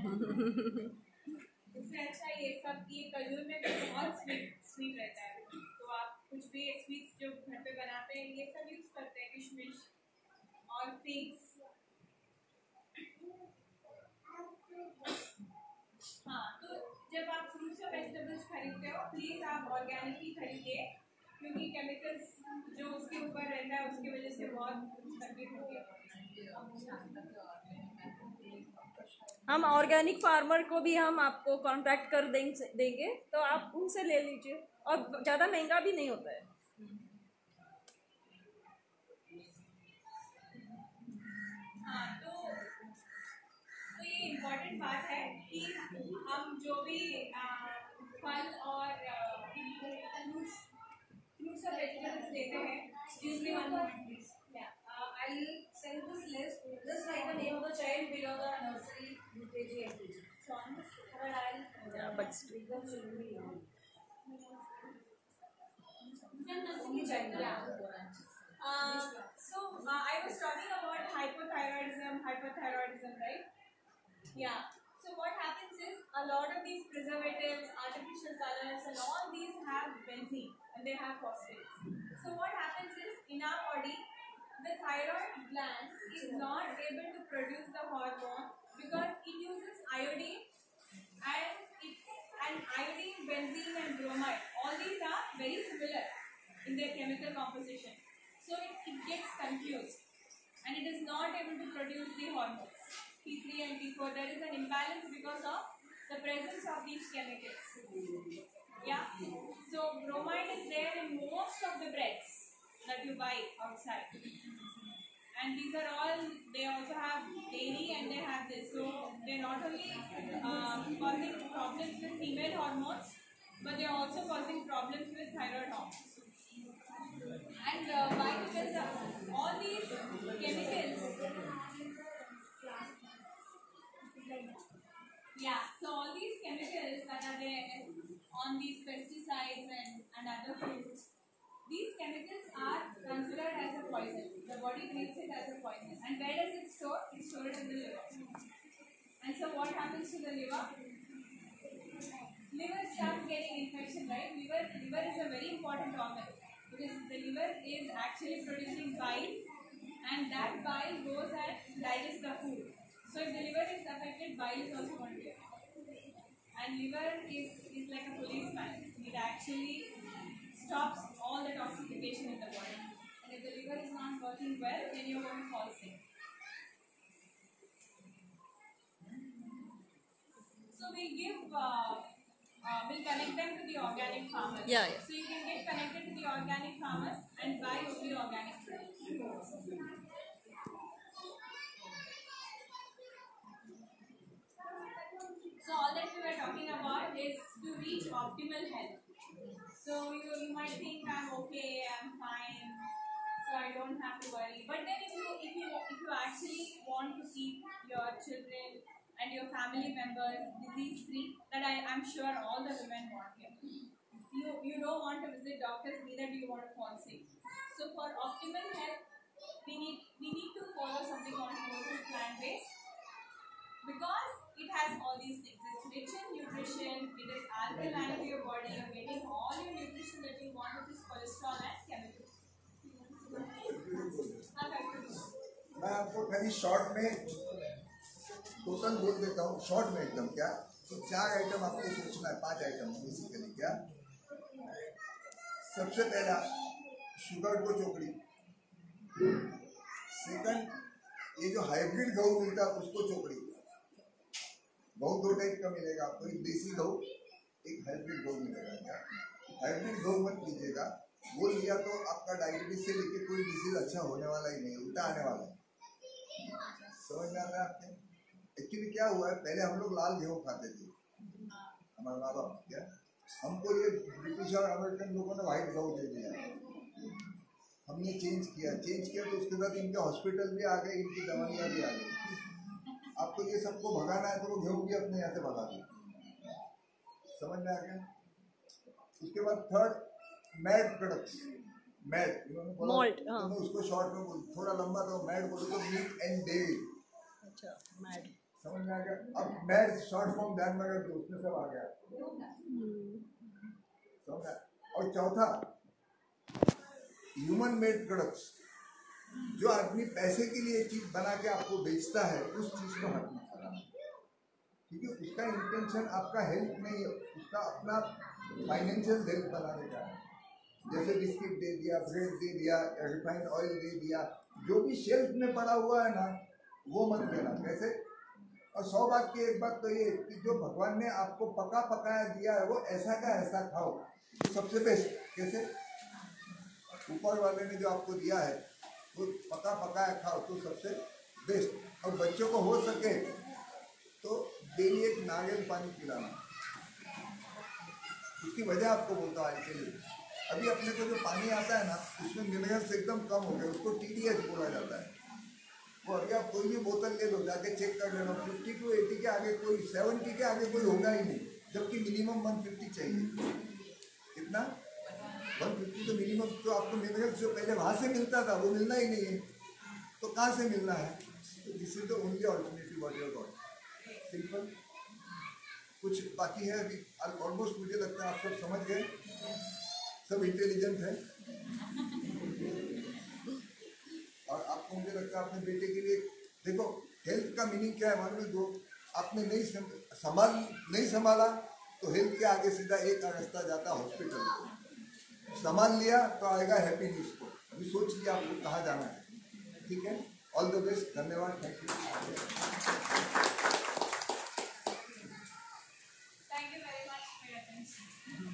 A: इससे अच्छा ये सब ये खजूर में भी बहुत स्वीट स्वीट रहता है, तो आप कुछ भी स्वीट्स जो घर पे बनाते हैं ये सब यूज करते हैं, किशमिश और फिग्स। हाँ, तो जब आप फ्रूट्स और वेजिटेबल्स खरीदते हो प्लीज आप ऑर्गेनिक ही खरीदिए क्योंकि केमिकल्स जो उसके ऊपर रहता है उसकी वजह से बहुत तकलीफ होती है।
C: हम ऑर्गेनिक फार्मर को भी हम आपको कांटेक्ट कर देंगे तो आप उनसे ले लीजिए और ज़्यादा महंगा भी नहीं होता है।
A: हाँ, तो तो ये इम्पोर्टेंट बात है कि हम जो भी फल और फ्रूट्स फ्रूट्स और वेजिटेबल्स लेते हैं, excuse me one moment please. Yeah, uh, I'll send this list. Just write the name of the child below the nursery, U K G, L K G. So on this, but I'll
C: Yeah, but
A: read the children. Only child. Yeah. Uh, so uh, I was talking about hypothyroidism, hyperthyroidism, right? Yeah. So what happens is a lot of these preservatives, artificial colors, and all these have benzene and they have phosphates. So what happens is in our body, the thyroid gland is not able to produce the hormone because it uses iodine and it and iodine, benzene, and bromide. All these are very similar in their chemical composition. So it, it gets confused and it is not able to produce the hormones. T three and T four, there is an imbalance because of the presence of these chemicals. Yeah. So bromide is there in most of the breads that you buy outside. And these are all, they also have dairy and they have this. So they're not only um, causing problems with female hormones, but they're also causing problems with thyroid hormones. And uh, why? Because uh, all these chemicals, yeah, so all these chemicals that poison. The body treats it as a poison. And where does it store? It's stored in the liver. And so what happens to the liver? Liver starts getting infection, right? Liver, liver is a very important organ because the liver is actually producing bile, and that bile goes and digests the food. So if the liver is affected, bile is also going to be affected. And liver is, is like a policeman. It actually stops all the toxification in the body. And if the liver is not working well, then you're going to fall sick. So we give, uh, uh, we'll connect them to the organic farmers.
C: Yeah, yeah.
A: So you can get connected to the organic farmers and buy only organic products. So all that we were talking about is to reach optimal health. So you, you might think I'm okay, I'm fine, so I don't have to worry. But then if you if you if you actually want to keep your children and your family members disease free, that I am sure all the women want here. You you don't want to visit doctors, neither do you want to fall sick. So for optimal health, we need we need to follow something called whole plant based, because it has all these things. It's rich in nutrition, it is alkaline to your body, you're getting all your nutrition that you want, which is cholesterol and chemicals.
E: मैं आपको कहीं short में total बोल देता हूँ, short में एकदम। क्या तो चार आइटम आपको सोचना है, पांच आइटम बेसिकली। क्या सबसे पहला शुगर को चोकड़ी, सेकंड ये जो हाइब्रिड गहू मिलता है उसको चोकड़ी। गहू दो टाइप का मिलेगा आपको, एक देसी गहू, एक हाइब्रिड गहू मिलेगा। क्या हाइब्रिड गहू मत लीजिएगा, वो लिया तो आपका डायबिटीज से लेके कोई डिजीज अच्छा होने वाला ही नहीं, उल्टा आने वाला है। समझ में आता है आपके? एक्चुअली क्या हुआ है, पहले हम लोग लाल गेहूँ खाते थे, हमारे माँ बाप। क्या हमको ये ब्रिटिश और अमेरिकन लोगों ने व्हाइट गहू दे दिया, हमने चेंज किया चेंज किया तो उसके बाद इनके हॉस्पिटल भी आ गए, इनकी दवाइयाँ भी आ गई। आपको ये सबको भगाना है तो वो गेहूँ भी अपने यहाँ से भगा दो। समझ में आ गया? उसके बाद third mad products, mad
C: Malt, हाँ।
E: तो उसको शॉर्ट में बोल, थोड़ा लंबा तो मैड बोलो तो मीट एंड डेयरी।
C: अच्छा, मैड।
E: समझ में आ गया? अब मैड शॉर्ट फॉर्म ध्यान में रखो, उसमें सब आ गया। समझ आया? और चौथा ह्यूमन मेड प्रोडक्ट्स, जो आदमी पैसे के लिए चीज बना के आपको बेचता है, उस चीज को हट मत कराना, क्योंकि उसका इंटेंशन आपका हेल्थ नहीं है, उसका अपना फाइनेंशियल हेल्थ बनाने का है। जैसे बिस्किट दे दिया, ब्रेड दे दिया, रिफाइंड ऑयल दे दिया, जो भी शेल्फ में पड़ा हुआ है ना, वो मत लेना। कैसे? और सौ बात की एक बात तो ये कि जो भगवान ने आपको पका पकाया दिया है, वो ऐसा का ऐसा खाओ, तो सबसे बेस्ट। कैसे? ऊपर वाले ने जो आपको दिया है वो पका पकाया खाओ तो सबसे बेस्ट। और बच्चों को हो सके तो डेली एक नारियल पानी पिलाना। उसकी वजह आपको बोलता हूँ के लिए, अभी अपने को जो पानी आता है ना, उसमें मिनरल्स एकदम कम हो गए, उसको टी डी एच बोला जाता है। वो अभी आप कोई भी बोतल ले लो, जाके चेक कर लेना, फिफ्टी टू एटी के आगे कोई, सेवेंटी के आगे कोई होगा ही नहीं, जबकि मिनिमम वन फिफ्टी चाहिए। कितना? वन फिफ्टी तो मिनिमम। तो आपको मिनरल्स जो पहले वहाँ से मिलता था वो मिलना ही नहीं है, तो कहाँ से मिलना है? तो this is the only alternative what you got. Simple. कुछ बाकी है अभी? ऑलमोस्ट मुझे लगता है आप सब समझ गए, सब इंटेलिजेंट है। और आपको मुझे लगता है अपने बेटे के लिए, देखो हेल्थ का मीनिंग क्या है मालूम है? जो आपने नहीं संभाल नहीं संभाला तो हेल्थ के आगे सीधा एक रास्ता जाता है हॉस्पिटल। संभाल लिया तो आएगा हैप्पी न्यूज को। अभी सोच लिया आपको कहाँ जाना है। ठीक है, ऑल द बेस्ट, धन्यवाद, thank you.
A: Thank you very much for your attention.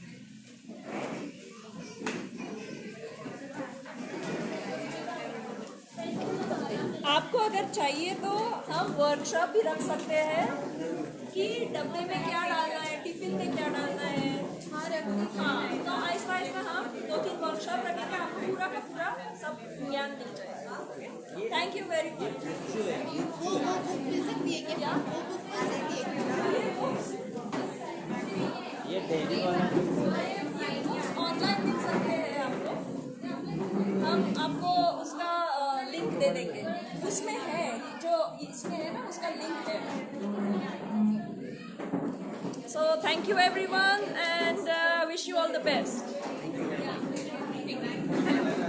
C: आपको अगर चाहिए तो हम वर्कशॉप भी रख सकते हैं कि डब्बे में क्या डालना है, टिफिन में क्या डालना है। हाँ, तो आहिस्ता आहिस्ता हम दो तीन वर्कशॉप रखेंगे, आपको पूरा का पूरा सब ज्ञान मिल जाएगा। Thank you very much.
B: वो वो बुक मिल सकती है क्या? वो बुक मिल सकती है?
F: ये डेली वाला
C: ऑनलाइन मिल सकते हैं आपको, हम आपको उसका दे देंगे, उसमें है जो इसमें है ना, उसका लिंक है. So thank you everyone and uh, wish you all the best.